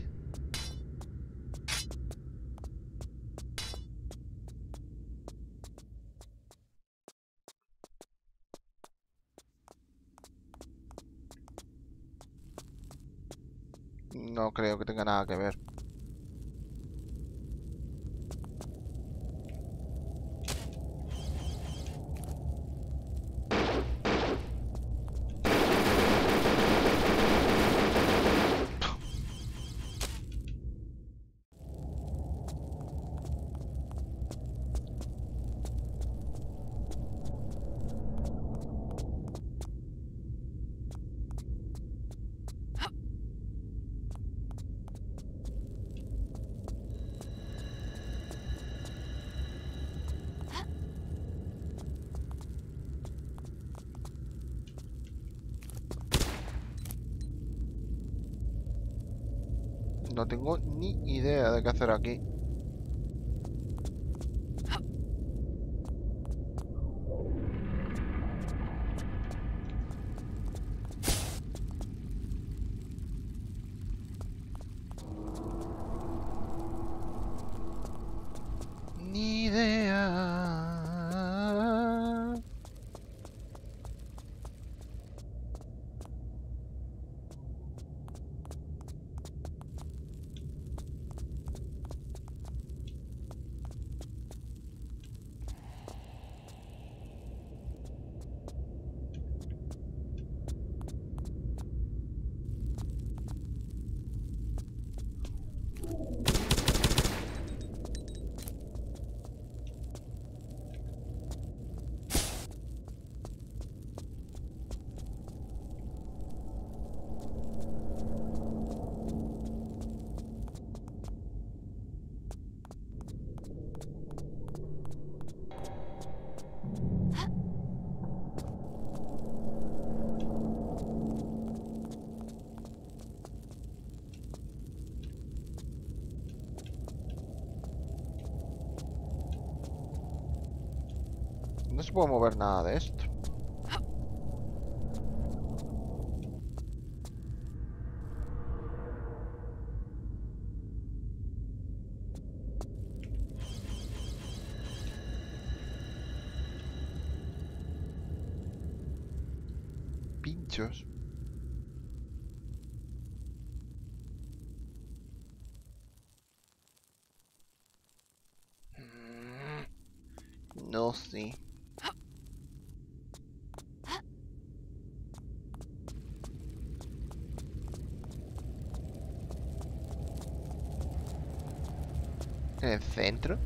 No creo que tenga nada que ver. No tengo ni idea de qué hacer aquí. Ni idea. No se puede mover nada de esto. Pinchos. No sé. ¿En el centro?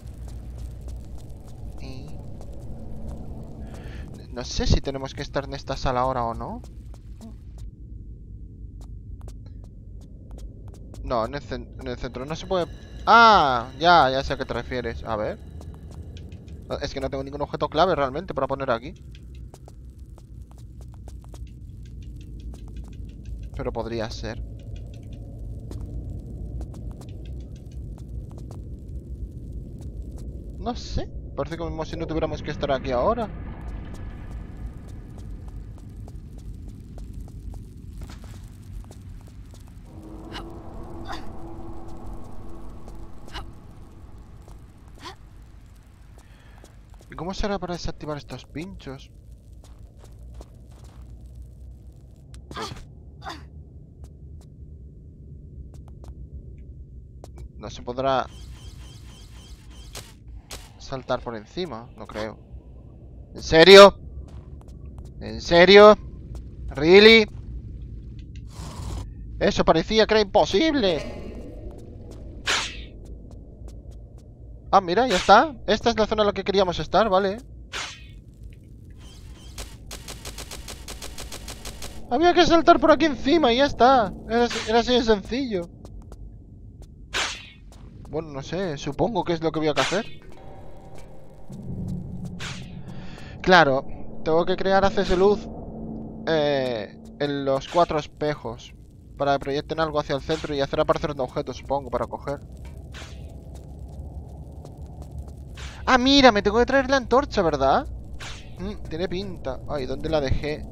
No sé si tenemos que estar en esta sala ahora o no. No, en el centro no se puede... Ah, ya sé a qué te refieres. A ver. Es que no tengo ningún objeto clave realmente para poner aquí. Pero podría ser. No sé. Parece como si no tuviéramos que estar aquí ahora. ¿Y cómo será para desactivar estos pinchos? No se podrá saltar por encima, no creo. ¿En serio? ¿En serio? ¿Really? Eso parecía que era imposible. Ah, mira, ya está. Esta es la zona en la que queríamos estar, vale. Había que saltar por aquí encima y ya está. Era así de sencillo. Bueno, no sé, supongo que es lo que había que hacer. Claro, tengo que crear haces de luz en los 4 espejos para que proyecten algo hacia el centro y hacer aparecer un objeto, supongo, para coger. Ah, mira, me tengo que traer la antorcha, ¿verdad? Tiene pinta. Ay, ¿dónde la dejé?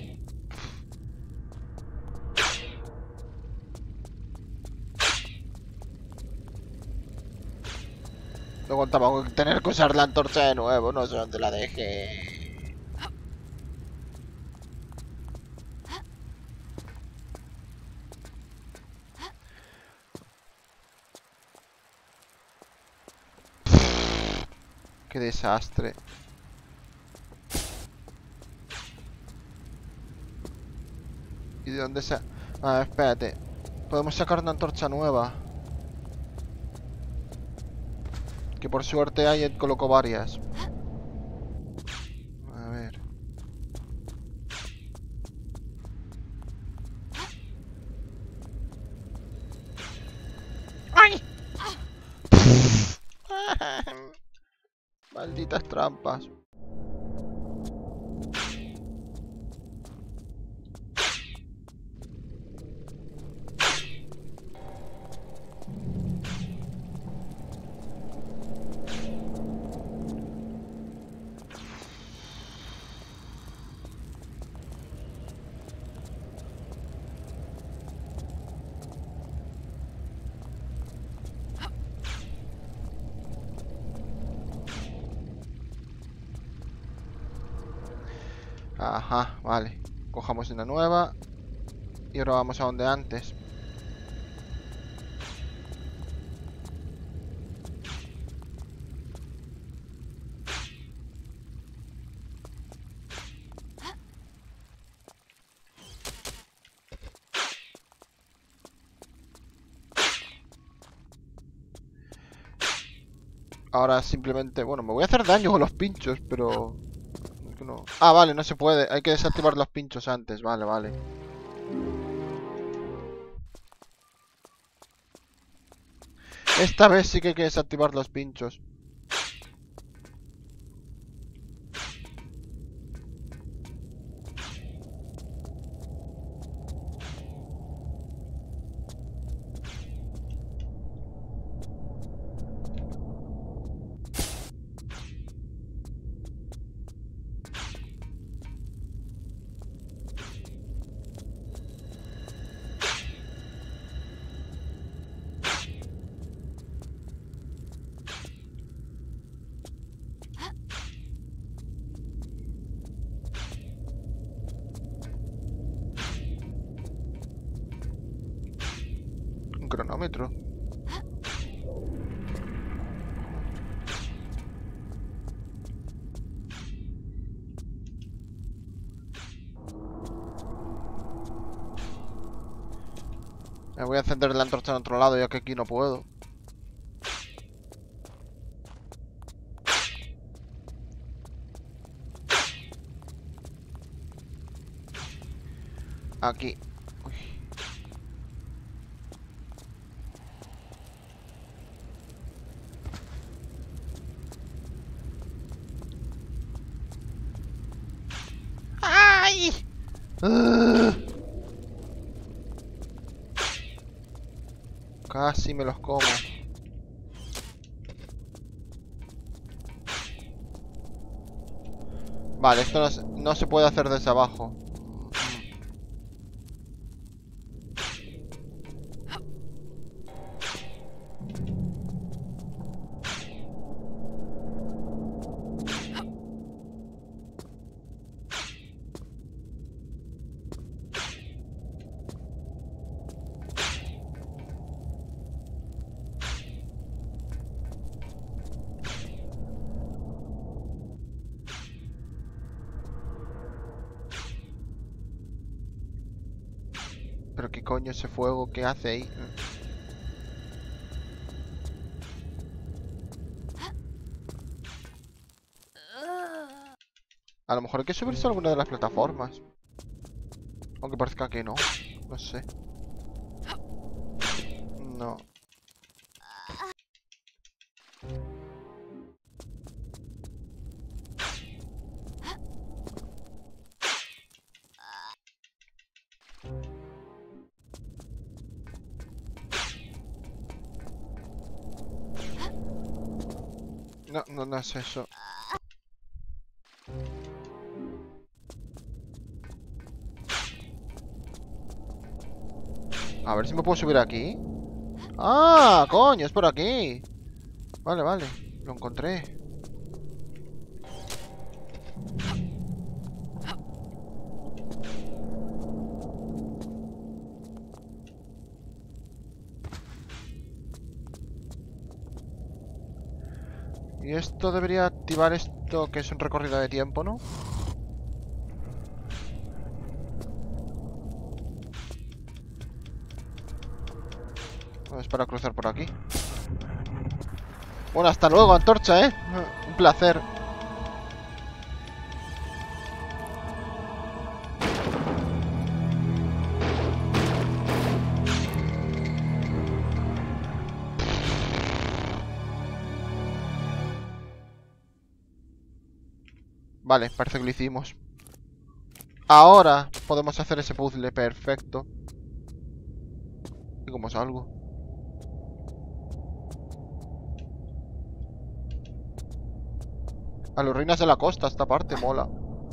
No contaba con tener que usar la antorcha de nuevo, no sé dónde la dejé. Qué desastre. ¿Y de dónde se...? Ah, espérate. Podemos sacar una antorcha nueva. Que por suerte hay, coloco varias. A ver. ¡Ay! Malditas trampas. Ajá, vale. Cojamos una nueva. Y ahora vamos a donde antes. Ahora simplemente... Bueno, me voy a hacer daño con los pinchos, pero... es que no... Ah, vale, no se puede. Hay que desactivar los pinchos antes. Vale, vale. Esta vez sí que hay que desactivar los pinchos. Un cronómetro. Me voy a encender la antorcha en otro lado ya que aquí no puedo. Aquí. Uy. ¡Ay! Casi me los como. Vale, esto no se puede hacer desde abajo. Pero qué coño ese fuego, ¿qué hace ahí? A lo mejor hay que subirse a alguna de las plataformas. Aunque parezca que no. No sé. No. No es eso. A ver si me puedo subir aquí. ¡Ah! ¡Coño! Es por aquí. Vale, vale. Lo encontré. Y esto debería activar esto que es un recorrido de tiempo, ¿no? Es para cruzar por aquí. Bueno, hasta luego, antorcha, ¿eh? Un placer. Vale, parece que lo hicimos. Ahora podemos hacer ese puzzle, perfecto. ¿Y cómo salgo? A las ruinas de la costa, esta parte mola.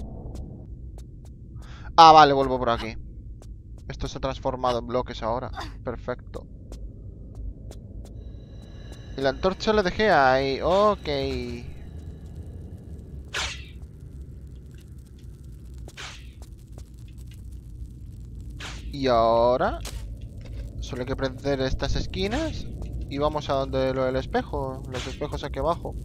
Ah, vale, vuelvo por aquí. Esto se ha transformado en bloques ahora. Perfecto. Y la antorcha la dejé ahí. Ok. Y ahora solo hay que prender estas esquinas y vamos a donde lo del espejo. Los espejos aquí abajo.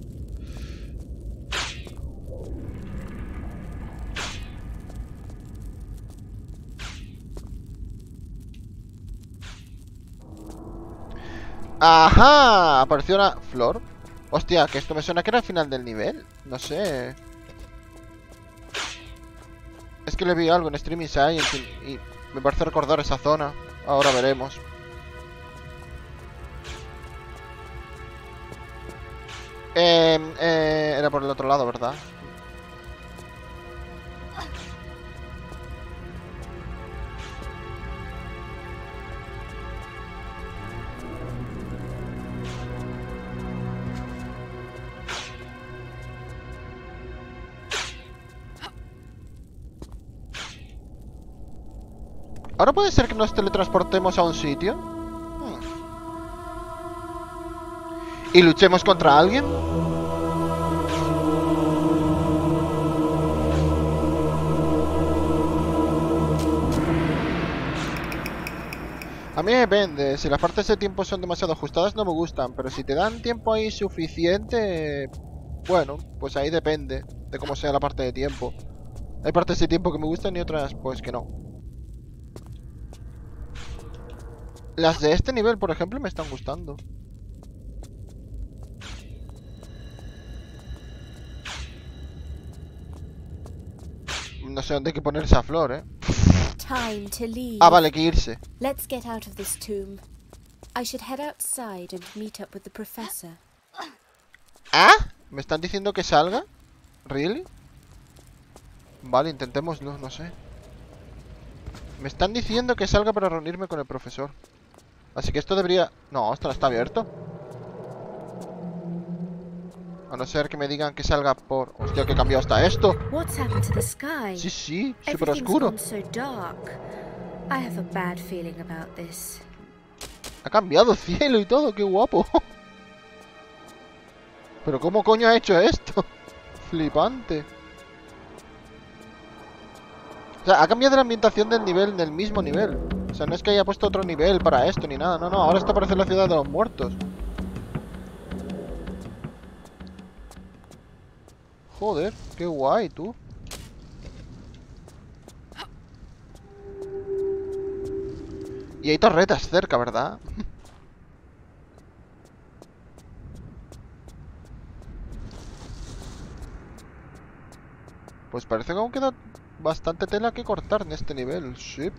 ¡Ajá! Apareció una flor. Hostia, que esto me suena que era el final del nivel. No sé. Es que le vi algo en Streaming Science y me parece recordar esa zona. Ahora veremos. Era por el otro lado, ¿verdad? ¿Ahora puede ser que nos teletransportemos a un sitio? ¿Y luchemos contra alguien? A mí depende, si las partes de tiempo son demasiado ajustadas no me gustan, pero si te dan tiempo ahí suficiente, bueno, pues ahí depende de cómo sea la parte de tiempo. Hay partes de tiempo que me gustan y otras pues que no. Las de este nivel, por ejemplo, me están gustando. No sé dónde hay que poner esa flor, ¿eh? Time to leave. Ah, vale, hay que irse. Let's get out of this tomb. I should head outside and meet up with the professor. ¿Ah? ¿Me están diciendo que salga? ¿Really? Vale, intentémoslo, no sé. Me están diciendo que salga para reunirme con el profesor. Así que esto debería... No, esto no está abierto. A no ser que me digan que salga por... Hostia, que he cambiado hasta esto. What's happened to the sky? Sí, sí, súper Everything's oscuro. gone so dark. I have a bad feeling about this. Ha cambiado cielo y todo, qué guapo. Pero ¿cómo coño ha hecho esto? Flipante. O sea, ha cambiado la ambientación del nivel, del mismo nivel. O sea, no es que haya puesto otro nivel para esto ni nada. No, no, ahora esto parece la ciudad de los muertos. Joder, qué guay, tú. Y hay torretas cerca, ¿verdad? Pues parece que aún queda Bastante tela que cortar en este nivel, sí.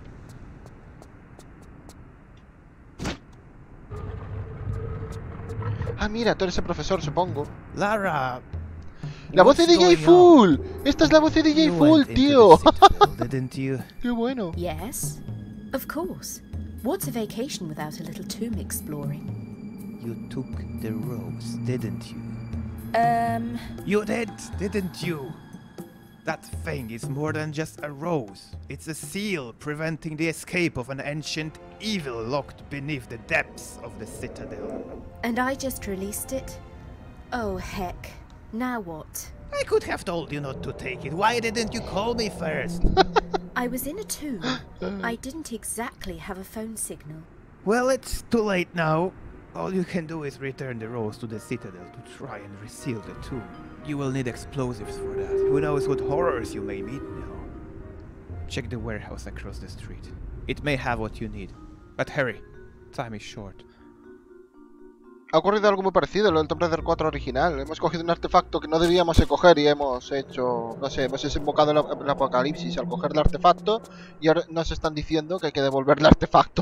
Ah, mira, tú eres el profesor, supongo. Lara, ¡La voz de what's DJ going Fool! on? ¡Esta es la voz de DJ You Fool, went into tío! the citadel, didn't you? ¡Qué bueno! Yes, of course. What's a vacation without a little tomb exploring? You took the rose, didn't you? You didn't you? That thing is more than just a rose. It's a seal preventing the escape of an ancient evil locked beneath the depths of the citadel. And I just released it? Oh, heck. Now what? I could have told you not to take it. Why didn't you call me first? I was in a tomb. I didn't exactly have a phone signal. Well, it's too late now. All you can do is return the rose to the citadel to try and reseal the tomb. You will need explosives for that. Who knows what horrors you may meet now. Check the warehouse across the street. It may have what you need. But hurry, time is short. Ha ocurrido algo muy parecido, lo del Tomb Raider 4 original. Hemos cogido un artefacto que no debíamos de coger y hemos hecho... No sé, hemos desembocado el apocalipsis al coger el artefacto. Y ahora nos están diciendo que hay que devolver el artefacto.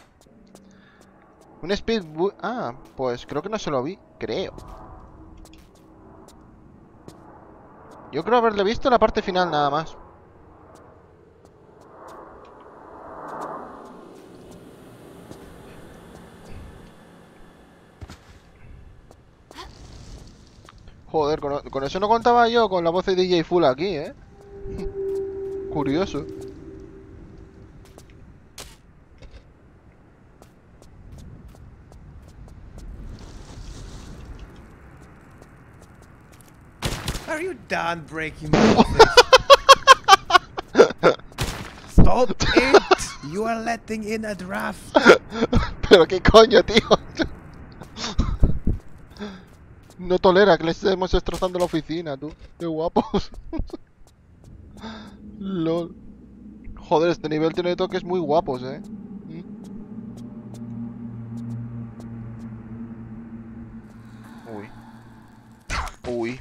Un speed... Ah, pues creo que no se lo vi. Creo. Yo creo haberle visto la parte final nada más. Joder, con eso no contaba yo, con la voz de DJ Fool aquí, ¿eh? Curioso. Are you done breaking roses? Stop it! You are letting in a draft. Pero qué coño, tío. No tolera que le estemos destrozando la oficina, tú. Qué guapos. LOL. Joder, este nivel tiene toques muy guapos, ¿eh? Uy. Uy.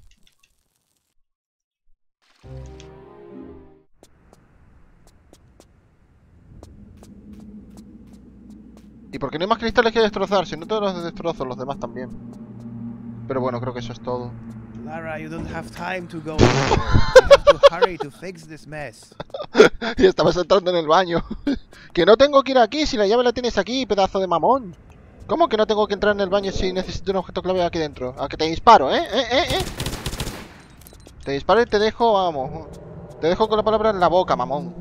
¿Y por qué no hay más cristales que destrozar? Si no todos los destrozo, los demás también. Pero bueno, creo que eso es todo. Lara, you don't have time to go there. You have to hurry to fix this mess. Y estabas entrando en el baño. Que no tengo que ir aquí, si la llave la tienes aquí, pedazo de mamón. ¿Cómo que no tengo que entrar en el baño si necesito un objeto clave aquí dentro? A que te disparo, ¿eh? Te disparo y te dejo, vamos. Te dejo con la palabra en la boca, mamón.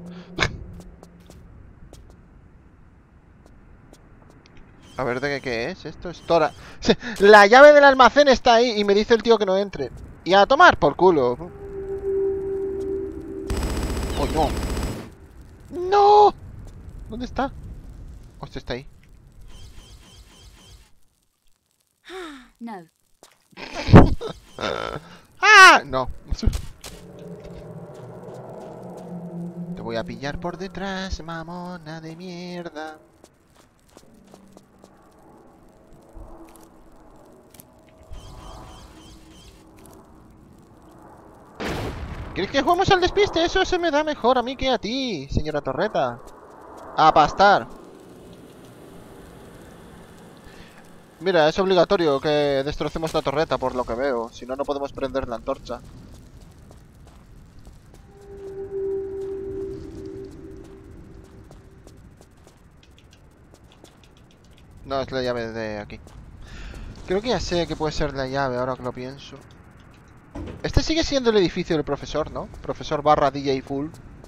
A ver, ¿de qué es esto? Es Tora. La llave del almacén está ahí y me dice el tío que no entre. Y a tomar por culo. ¡Oh, no! ¡No! ¿Dónde está? Hostia, está ahí. No. ¡Ah! No. Te voy a pillar por detrás, mamona de mierda. ¿Quieres que juguemos al despiste? Eso se me da mejor a mí que a ti, señora Torreta. A pastar. Mira, es obligatorio que destrocemos la torreta, por lo que veo. Si no, no podemos prender la antorcha. No, es la llave de aquí. Creo que ya sé que puede ser la llave, ahora que lo pienso. Este sigue siendo el edificio del profesor, ¿no? Profesor barra DJ Fool.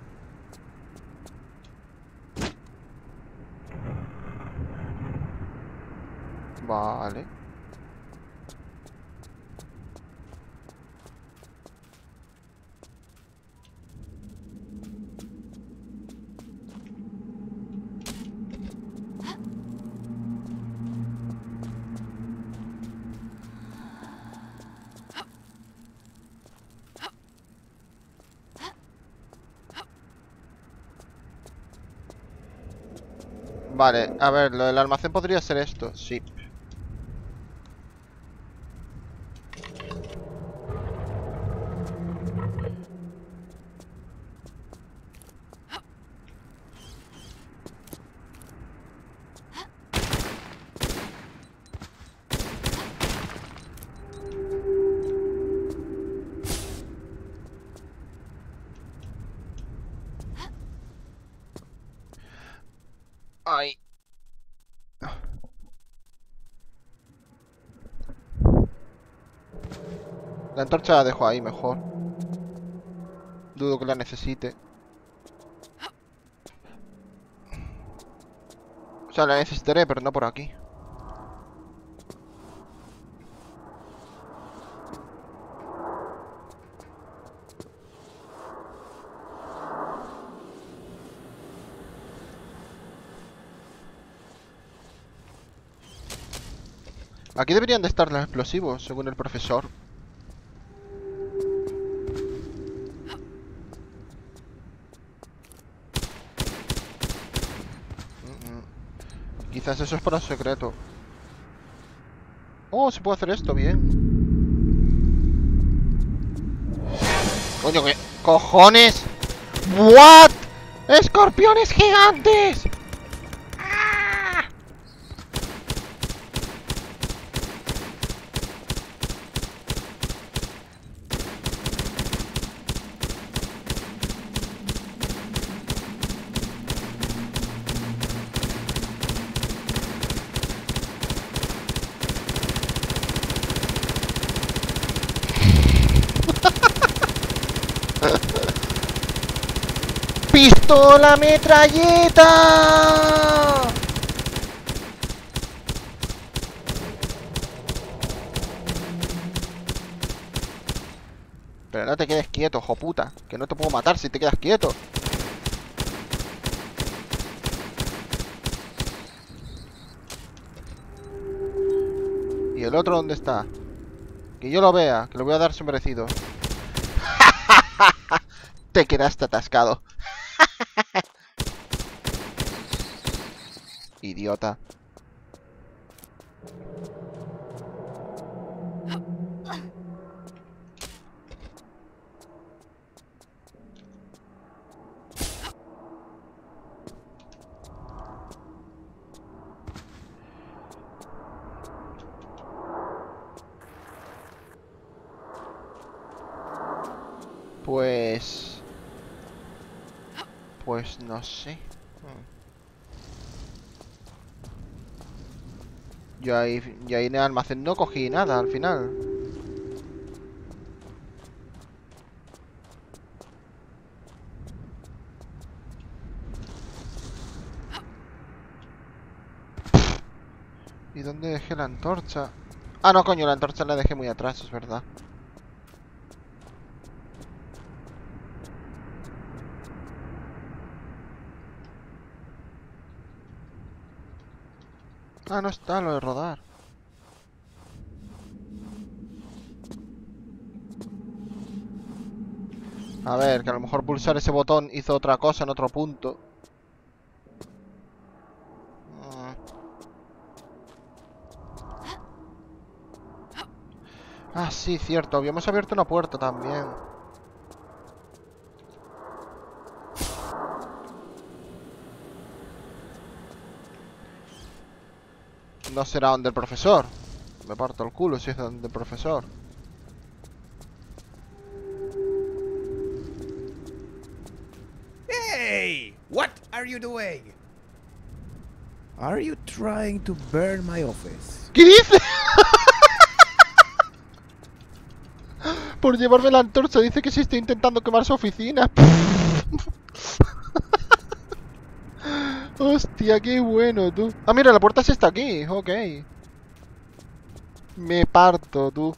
Vale. Vale, a ver, lo del almacén podría ser esto, sí. La antorcha la dejo ahí mejor. Dudo que la necesite. O sea, la necesitaré, pero no por aquí. Aquí deberían de estar los explosivos, según el profesor. Quizás eso es para un secreto. Oh, se puede hacer esto bien. Coño, ¿qué cojones? ¿What? ¡Escorpiones gigantes! ¡Pistola metralleta! Pero no te quedes quieto, joputa. Que no te puedo matar si te quedas quieto. ¿Y el otro dónde está? Que yo lo vea, que le voy a dar su merecido. Te quedaste atascado. Idiota. Pues no sé. Yo ahí en el almacén no cogí nada al final. ¿Y dónde dejé la antorcha? Ah, no, coño, la antorcha la dejé muy atrás, es verdad. Ah, no está lo de rodar. A ver, que a lo mejor pulsar ese botón hizo otra cosa en otro punto. Ah, sí, cierto. Habíamos abierto una puerta también. No será donde el profesor. Me parto el culo si es donde el profesor. Hey! What are you doing? Are you trying to burn my office? ¿Qué dice? Por llevarme la antorcha dice que sí estoy intentando quemar su oficina. Hostia, qué bueno, tú. Ah, mira, la puerta sí está aquí. Ok. Me parto, tú.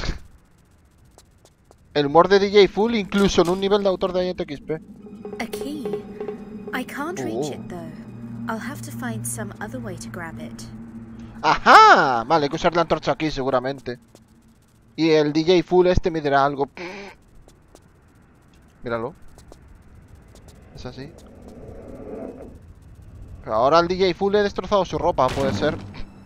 El humor de DJ Full incluso en un nivel de autor de Agent XP. A key. I can't reach it though. I'll have to find some other way to grab it. ¡Ajá! Vale, hay que usar la antorcha aquí seguramente. Y el DJ Full este me dirá algo. Míralo. Es así. Pero ahora al DJ Full le he destrozado su ropa, puede ser.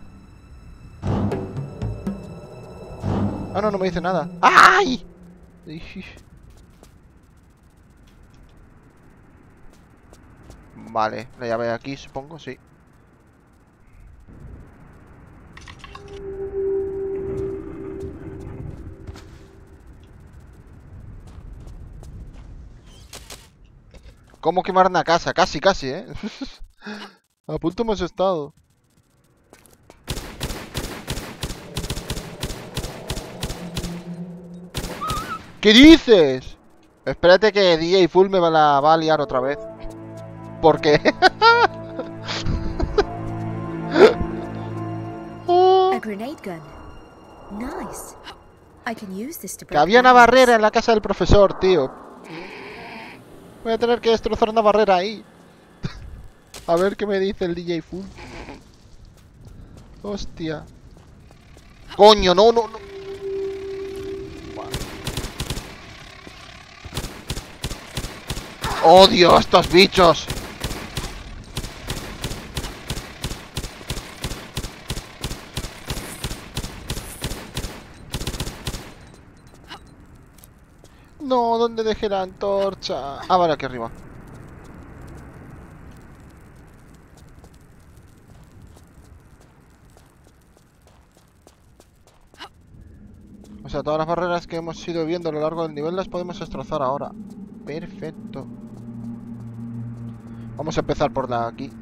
Ah, no, no me dice nada. ¡Ay! Vale, la llave aquí, supongo, sí. ¿Cómo quemar una casa? Casi, casi, ¿eh? A punto hemos estado. ¿Qué dices? Espérate que DJ Full me la va a liar otra vez. ¿Por qué? A grenade gun. Nice. I can use this to Que break había una barriers. barrera en la casa del profesor, tío. Voy a tener que destrozar una barrera ahí. A ver qué me dice el DJ Full. Hostia. Coño, no, no, no. Odio a estos bichos. No, ¿dónde dejé la antorcha? Ah, vale, aquí arriba. O sea, todas las barreras que hemos ido viendo a lo largo del nivel las podemos destrozar ahora. Perfecto. Vamos a empezar por la aquí.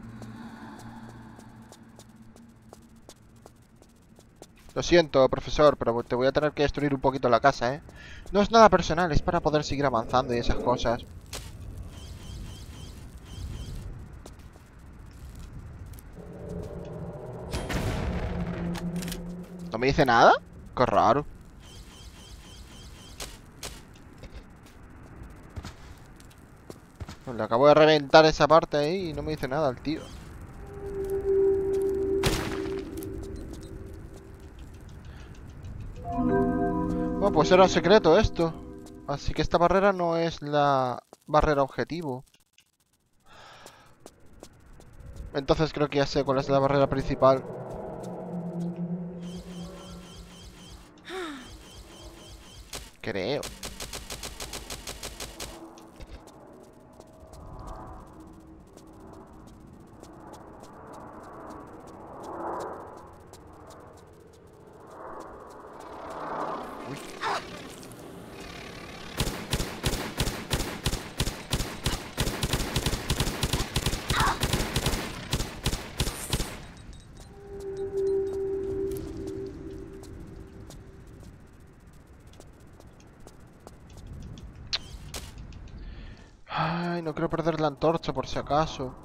Lo siento, profesor, pero te voy a tener que destruir un poquito la casa, ¿eh? No es nada personal, es para poder seguir avanzando y esas cosas. ¿No me dice nada? Qué raro. Pues le acabo de reventar esa parte ahí y no me dice nada el tío. Bueno, pues era un secreto esto. Así que esta barrera no es la barrera objetivo. Entonces creo que ya sé cuál es la barrera principal. Creo. Ay, no quiero perder la antorcha por si acaso.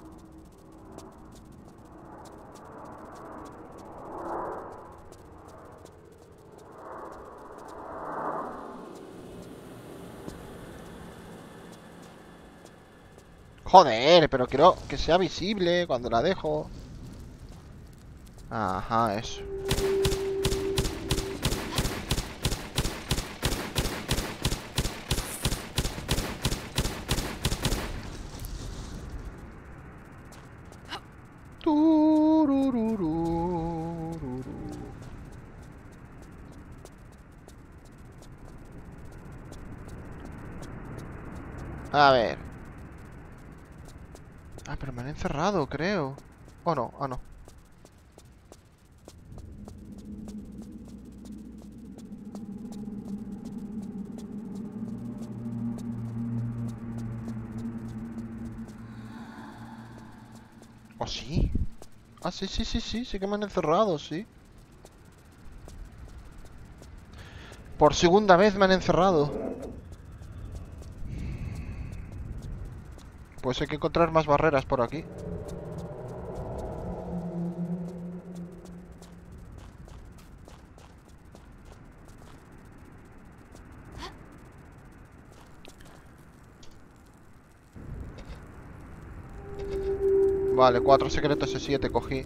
Joder, pero quiero que sea visible cuando la dejo. Ajá, eso. Tururururururu. A ver. Ah, pero me han encerrado, creo. ¿O no? Ah, no. ¿O sí? Ah, sí, sí, sí, sí, sí que me han encerrado, sí. Por segunda vez me han encerrado. Pues hay que encontrar más barreras por aquí. Vale, 4 secretos y 7 cogí.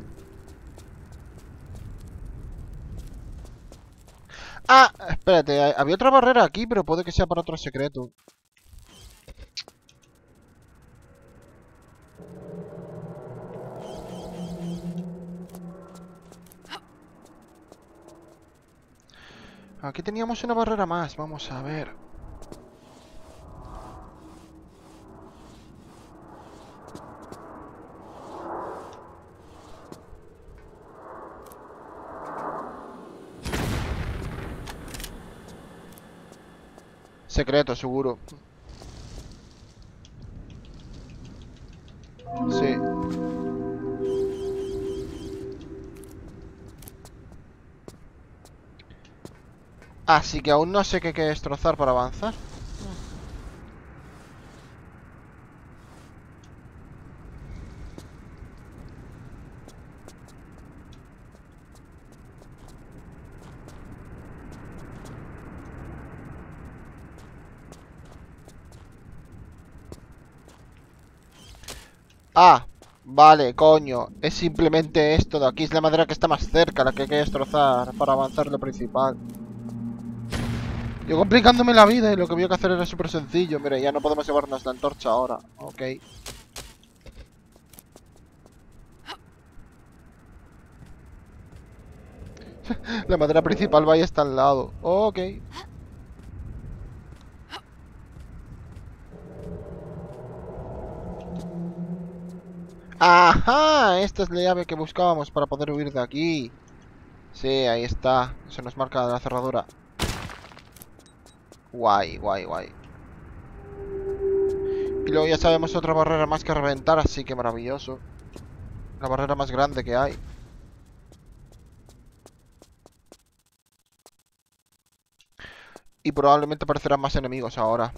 Ah, espérate, había otra barrera aquí, pero puede que sea para otro secreto. Aquí teníamos una barrera más, vamos a ver. Secreto, seguro. Sí. Así que aún no sé qué hay que destrozar para avanzar. Ah, vale, coño. Es simplemente esto de aquí. Es la madera que está más cerca, la que hay que destrozar para avanzar lo principal. Yo complicándome la vida y lo que había que hacer era súper sencillo. Mira, ya no podemos llevarnos la antorcha ahora. Ok. La madera principal va y está al lado. Ok. ¡Ajá! Esta es la llave que buscábamos para poder huir de aquí. Sí, ahí está. Se nos marca la cerradura. Guay, guay, guay. Y luego ya sabemos otra barrera más que reventar, así que maravilloso. La barrera más grande que hay. Y probablemente aparecerán más enemigos ahora.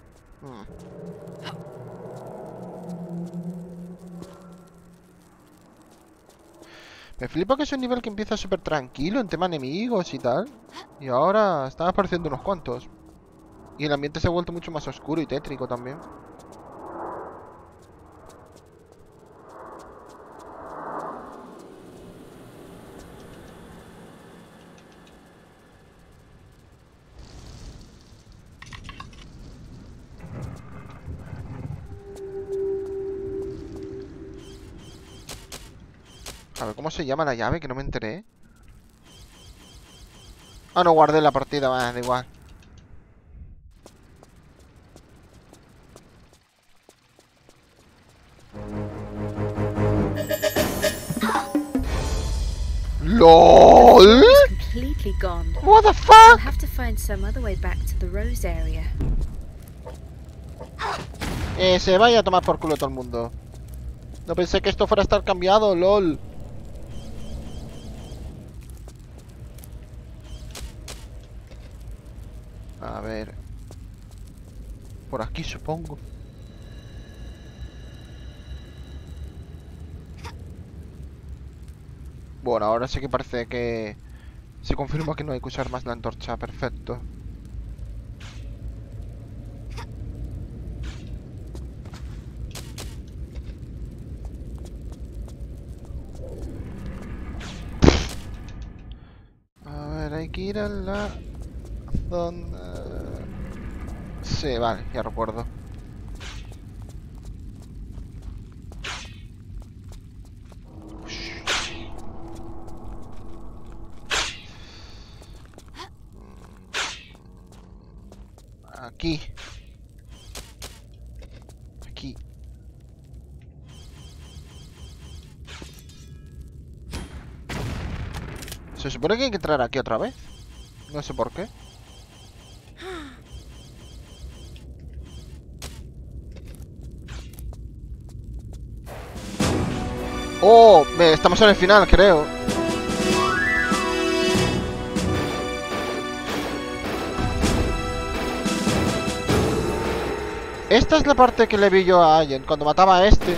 Me flipa que es un nivel que empieza súper tranquilo en tema enemigos y tal. Y ahora están apareciendo unos cuantos. Y el ambiente se ha vuelto mucho más oscuro y tétrico también. A ver, ¿cómo se llama la llave? Que no me enteré. Ah, no, guardé la partida, da igual. LOL. Completely gone. What the I'll fuck? have to find some other way back to the Rose area. Se vaya a tomar por culo todo el mundo. No pensé que esto fuera a estar cambiado, LOL. A ver. Por aquí, supongo. Bueno, ahora sí que parece que se confirma que no hay que usar más la antorcha. Perfecto. A ver, hay que ir a la zona... Sí, vale, ya recuerdo. Aquí. Aquí. Se supone que hay que entrar aquí otra vez. No sé por qué. Oh, estamos en el final, creo. Esta es la parte que le vi yo a Allen cuando mataba a este.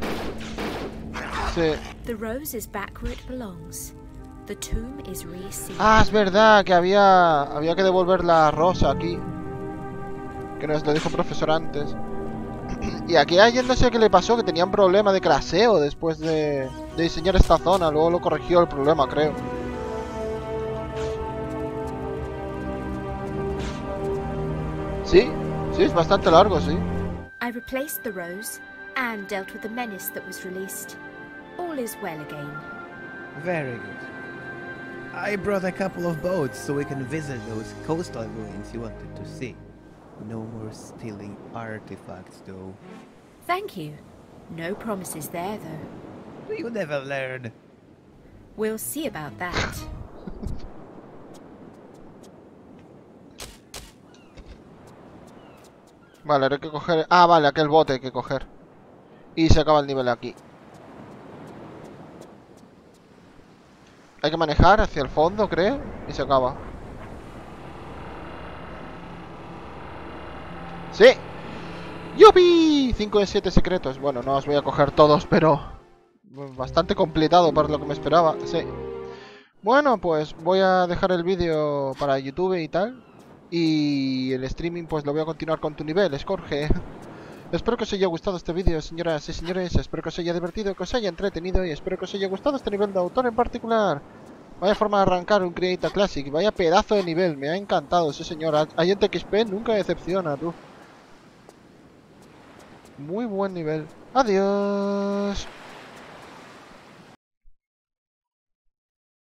Sí. The rose is back where it belongs. The tomb is resealed. Ah, es verdad que había que devolver la rosa aquí. Que nos lo dijo el profesor antes. Y aquí a Allen no sé qué le pasó, que tenía un problema de craseo después de diseñar esta zona. Luego lo corrigió el problema, creo. Sí, sí, es bastante largo, sí. I replaced the rose and dealt with the menace that was released. All is well again. Very good. I brought a couple of boats so we can visit those coastal ruins you wanted to see. No more stealing artifacts, though. Thank you. No promises there, though. You never learn. We'll see about that. Vale, hay que coger... Ah, vale, aquel bote hay que coger. Y se acaba el nivel aquí. Hay que manejar hacia el fondo, creo. Y se acaba. ¡Sí! ¡Yupi! 5 de 7 secretos. Bueno, no os voy a coger todos, pero... bastante complicado para lo que me esperaba. Sí. Bueno, pues voy a dejar el vídeo para YouTube y tal. Y el streaming pues lo voy a continuar con tu nivel, Scorge. Espero que os haya gustado este vídeo, señoras y señores. Espero que os haya divertido, que os haya entretenido. Y espero que os haya gustado este nivel de autor en particular. Vaya forma de arrancar un Create a Classic. Vaya pedazo de nivel, me ha encantado, sí señor. Agent XP nunca decepciona, tú. Muy buen nivel. Adiós.